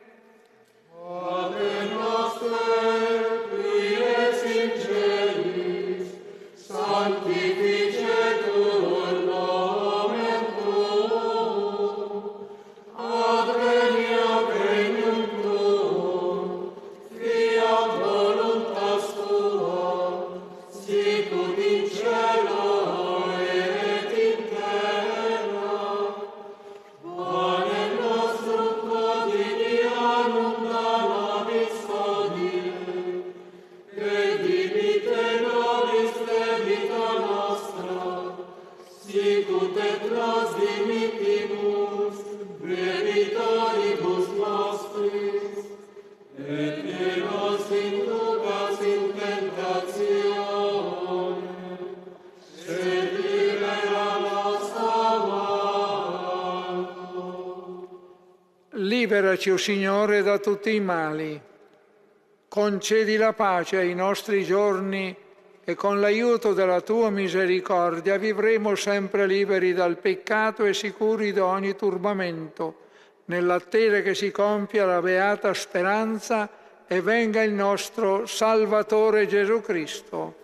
Pater noster, qui es in celis, sanctificetur nomen tuum, adveniat regnum tuum, fiat voluntas tua, sicut in cielo et in terra. Panem nostrum quotidianum da nobis hodie, et dimitte nobis debita nostra, sicut et nos dimittimus debitoribus nostris, et ne nos inducas in tentatione, sed libera nos a malo. liberaci, o Signore, da tutti i mali. Concedi la pace ai nostri giorni e con l'aiuto della tua misericordia vivremo sempre liberi dal peccato e sicuri da ogni turbamento, nell'attesa che si compia la beata speranza e venga il nostro Salvatore Gesù Cristo.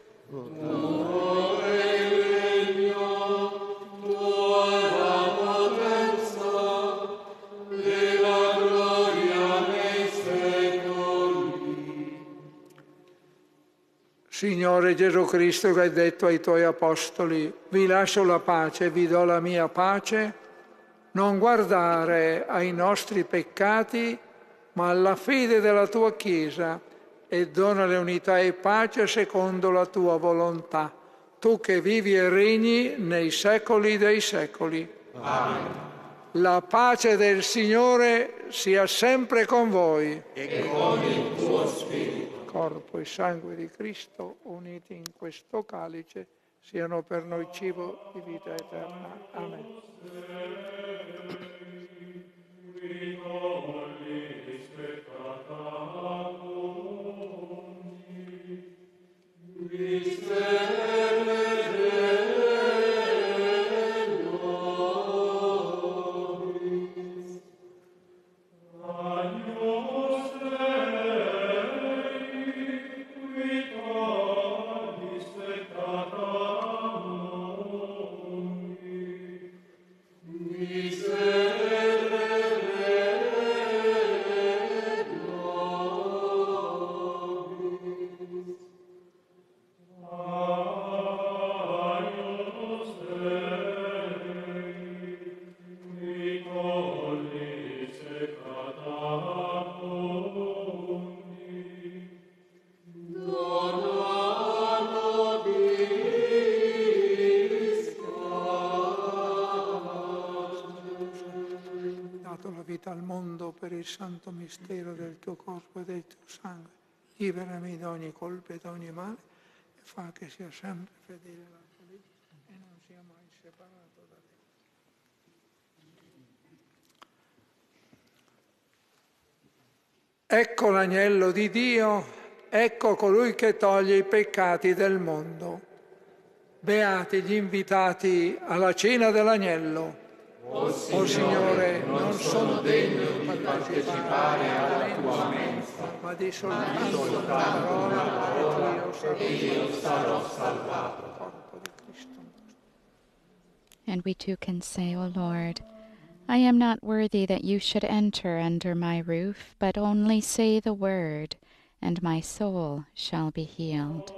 Signore Gesù Cristo, che hai detto ai tuoi apostoli: vi lascio la pace, vi do la mia pace, non guardare ai nostri peccati, ma alla fede della tua Chiesa, e donale unità e pace secondo la tua volontà, tu che vivi e regni nei secoli dei secoli. Amen. La pace del Signore sia sempre con voi. E con il tuo spirito. Corpo e sangue di Cristo, uniti in questo calice, siano per noi cibo di vita eterna. Amen. Al mondo per il santo mistero del tuo corpo e del tuo sangue, liberami da ogni colpa e da ogni male, e fa che sia sempre fedele alla politica e non sia mai separato da te. Ecco l'agnello di Dio, ecco colui che toglie i peccati del mondo. Beati gli invitati alla cena dell'agnello. O Signore, non sono degno di partecipare alla tua mensa, ma di soltanto una parola e io sarò salvato. Corpo di Cristo. And we too can say, O Lord, I am not worthy that you should enter under my roof, but only say the word, and my soul shall be healed.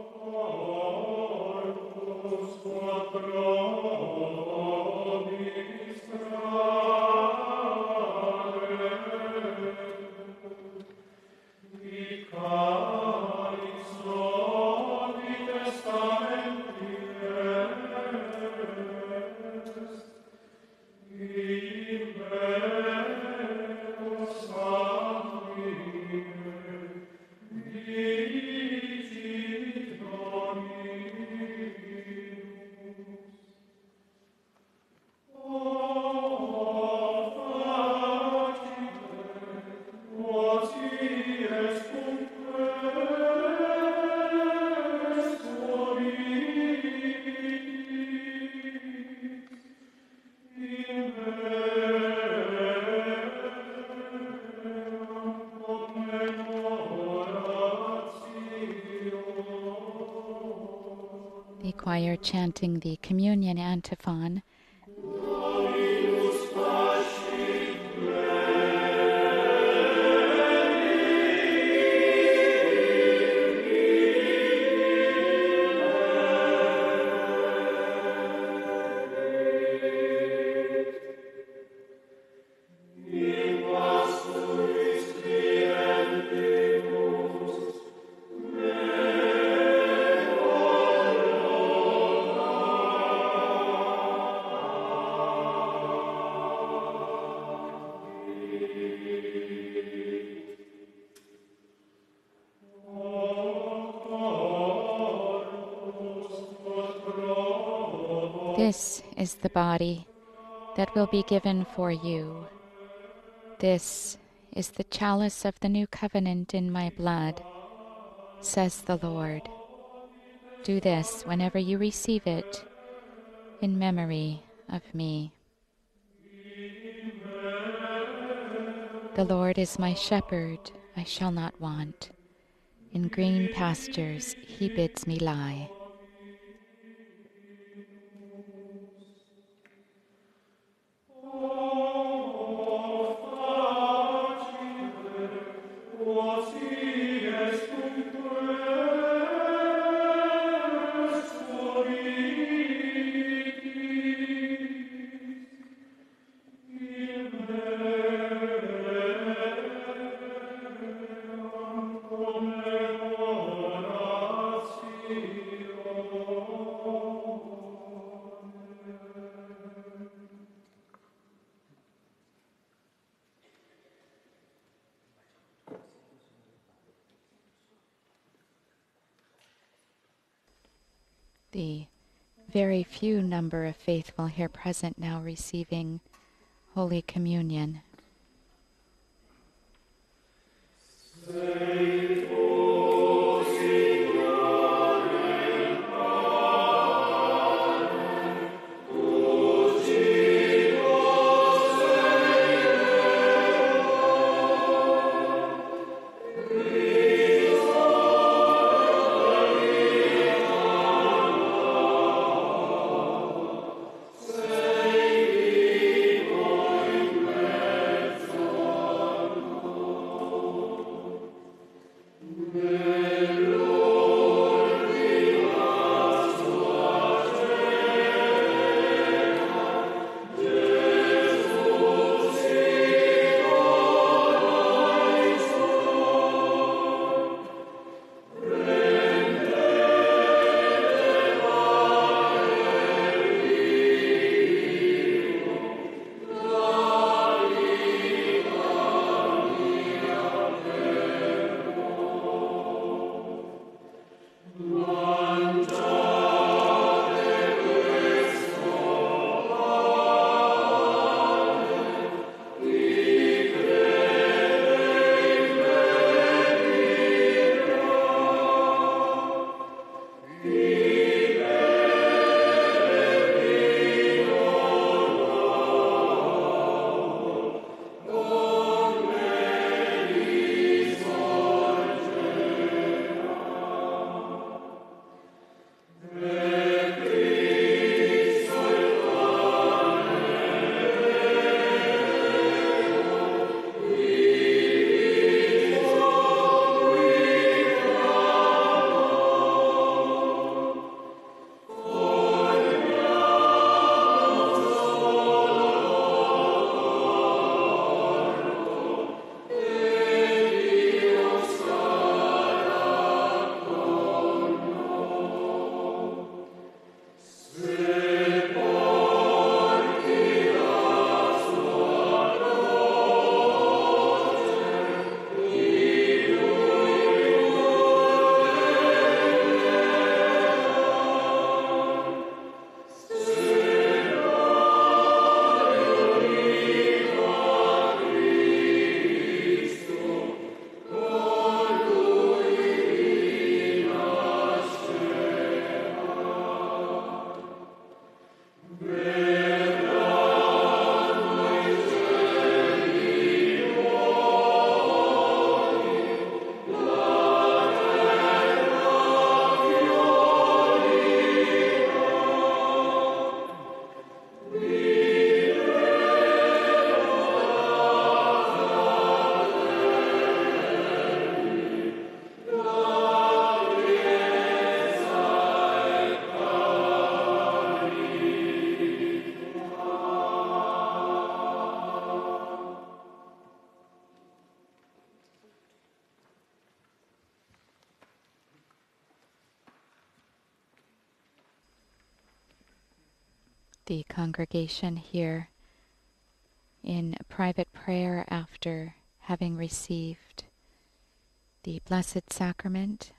The choir chanting the communion antiphon. This is the body that will be given for you. This is the chalice of the new covenant in my blood, says the Lord. Do this whenever you receive it, in memory of me. The Lord is my shepherd, I shall not want. In green pastures he bids me lie. The very few number of faithful here present now receiving Holy Communion. The congregation here in private prayer after having received the Blessed Sacrament.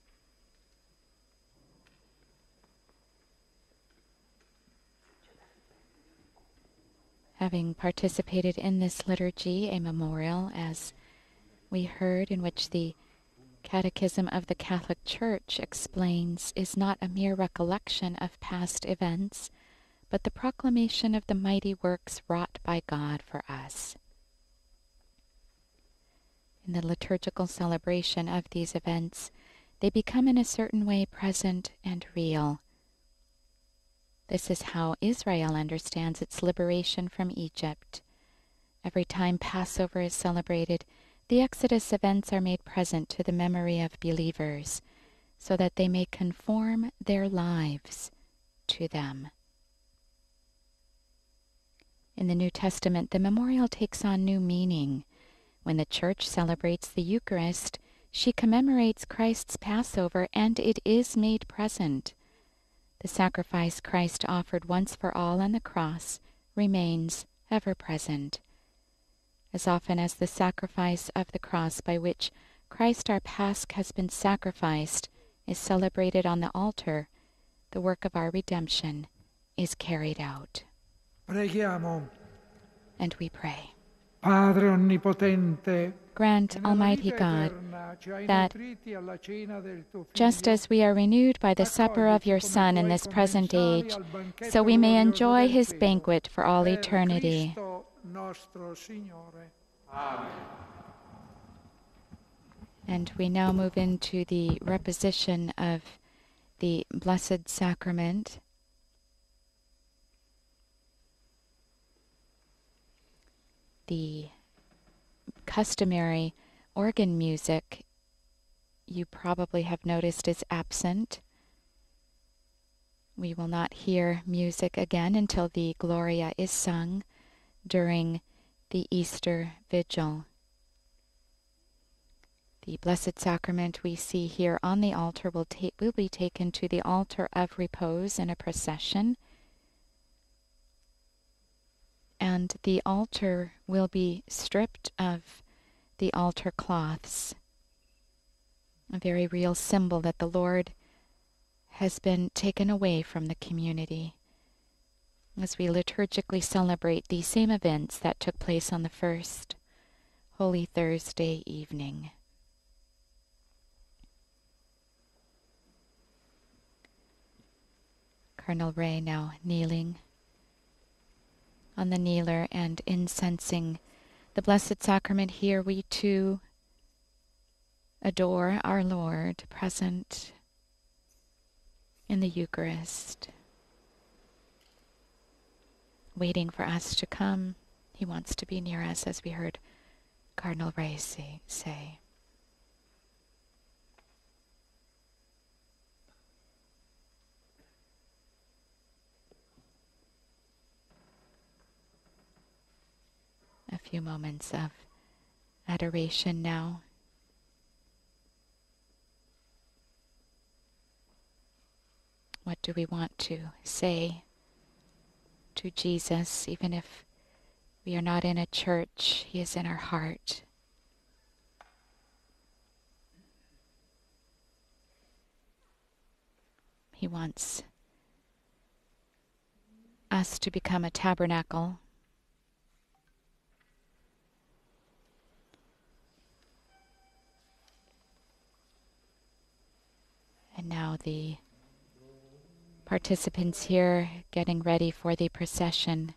Having participated in this liturgy, a memorial, as we heard, in which the Catechism of the Catholic Church explains, is not a mere recollection of past events, but the proclamation of the mighty works wrought by God for us. In the liturgical celebration of these events, they become in a certain way present and real. This is how Israel understands its liberation from Egypt. Every time Passover is celebrated, the Exodus events are made present to the memory of believers, so that they may conform their lives to them. In the New Testament, the memorial takes on new meaning. When the Church celebrates the Eucharist, she commemorates Christ's Passover, and it is made present. The sacrifice Christ offered once for all on the cross remains ever present. As often as the sacrifice of the cross by which Christ our Pasch has been sacrificed is celebrated on the altar, the work of our redemption is carried out. Preghiamo. And we pray. Padre onnipotente, grant, Almighty God, that just as we are renewed by the supper of your Son in this present age, so we may enjoy his banquet for all eternity. And we now move into the reposition of the Blessed Sacrament. The customary organ music, you probably have noticed, is absent. We will not hear music again until the Gloria is sung during the Easter Vigil. The Blessed Sacrament we see here on the altar will be taken to the altar of repose in a procession, and the altar will be stripped of the altar cloths, a very real symbol that the Lord has been taken away from the community, as we liturgically celebrate the same events that took place on the first Holy Thursday evening. Cardinal Ray now kneeling on the kneeler and incensing the Blessed Sacrament. Here we too adore our Lord present in the Eucharist, waiting for us to come. He wants to be near us, as we heard Cardinal Ray say. A few moments of adoration now. What do we want to say to Jesus, even if we are not in a church? He is in our heart. He wants us to become a tabernacle, and now the participants here getting ready for the procession.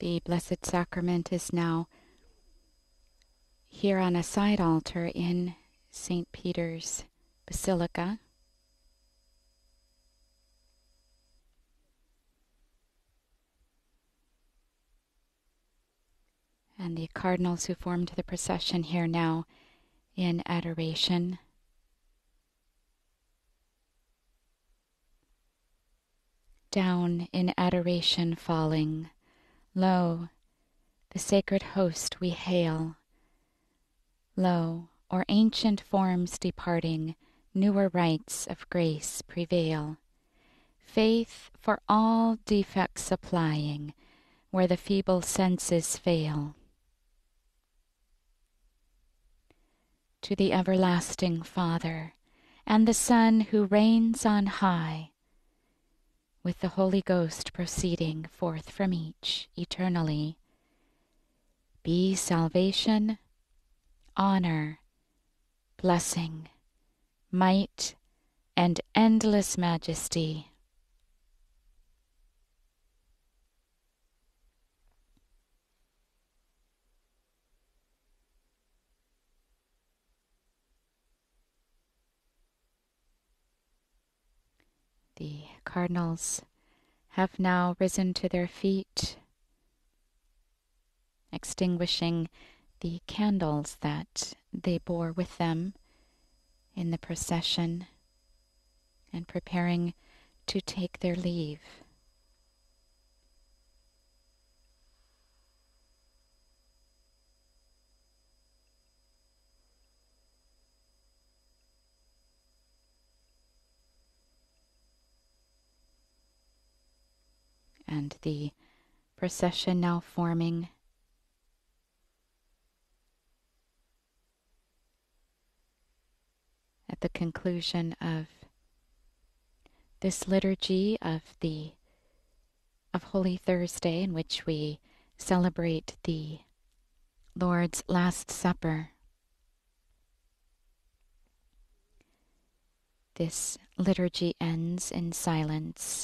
The Blessed Sacrament is now here on a side altar in St. Peter's Basilica. And the cardinals who formed the procession here now in adoration. Down in adoration falling, lo, the sacred host we hail. Lo, o'er ancient forms departing, newer rites of grace prevail. Faith for all defects supplying, where the feeble senses fail. To the everlasting Father, and the Son who reigns on high, with the Holy Ghost proceeding forth from each eternally, be salvation, honor, blessing, might, and endless majesty. The cardinals have now risen to their feet, extinguishing the candles that they bore with them in the procession and preparing to take their leave. And the procession now forming at the conclusion of this liturgy of Holy Thursday, in which we celebrate the Lord's Last Supper. This liturgy ends in silence.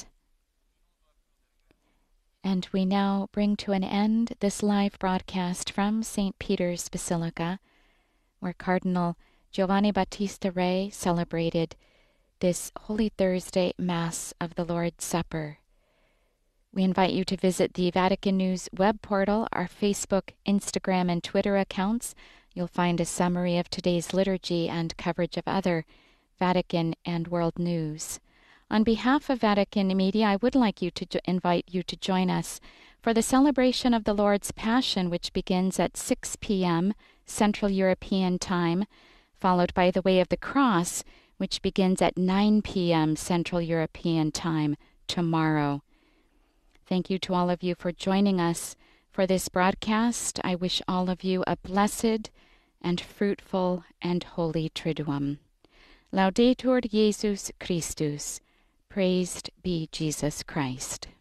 And we now bring to an end this live broadcast from St. Peter's Basilica, where Cardinal Giovanni Battista celebrated this Holy Thursday Mass of the Lord's Supper. We invite you to visit the Vatican News web portal, our Facebook, Instagram, and Twitter accounts. You'll find a summary of today's liturgy and coverage of other Vatican and world news. On behalf of Vatican Media, I would like you to invite you to join us for the celebration of the Lord's Passion, which begins at 6 p.m. Central European Time, followed by the Way of the Cross, which begins at 9 p.m. Central European Time tomorrow. Thank you to all of you for joining us for this broadcast. I wish all of you a blessed and fruitful and holy Triduum. Laudetur Jesus Christus. Praised be Jesus Christ.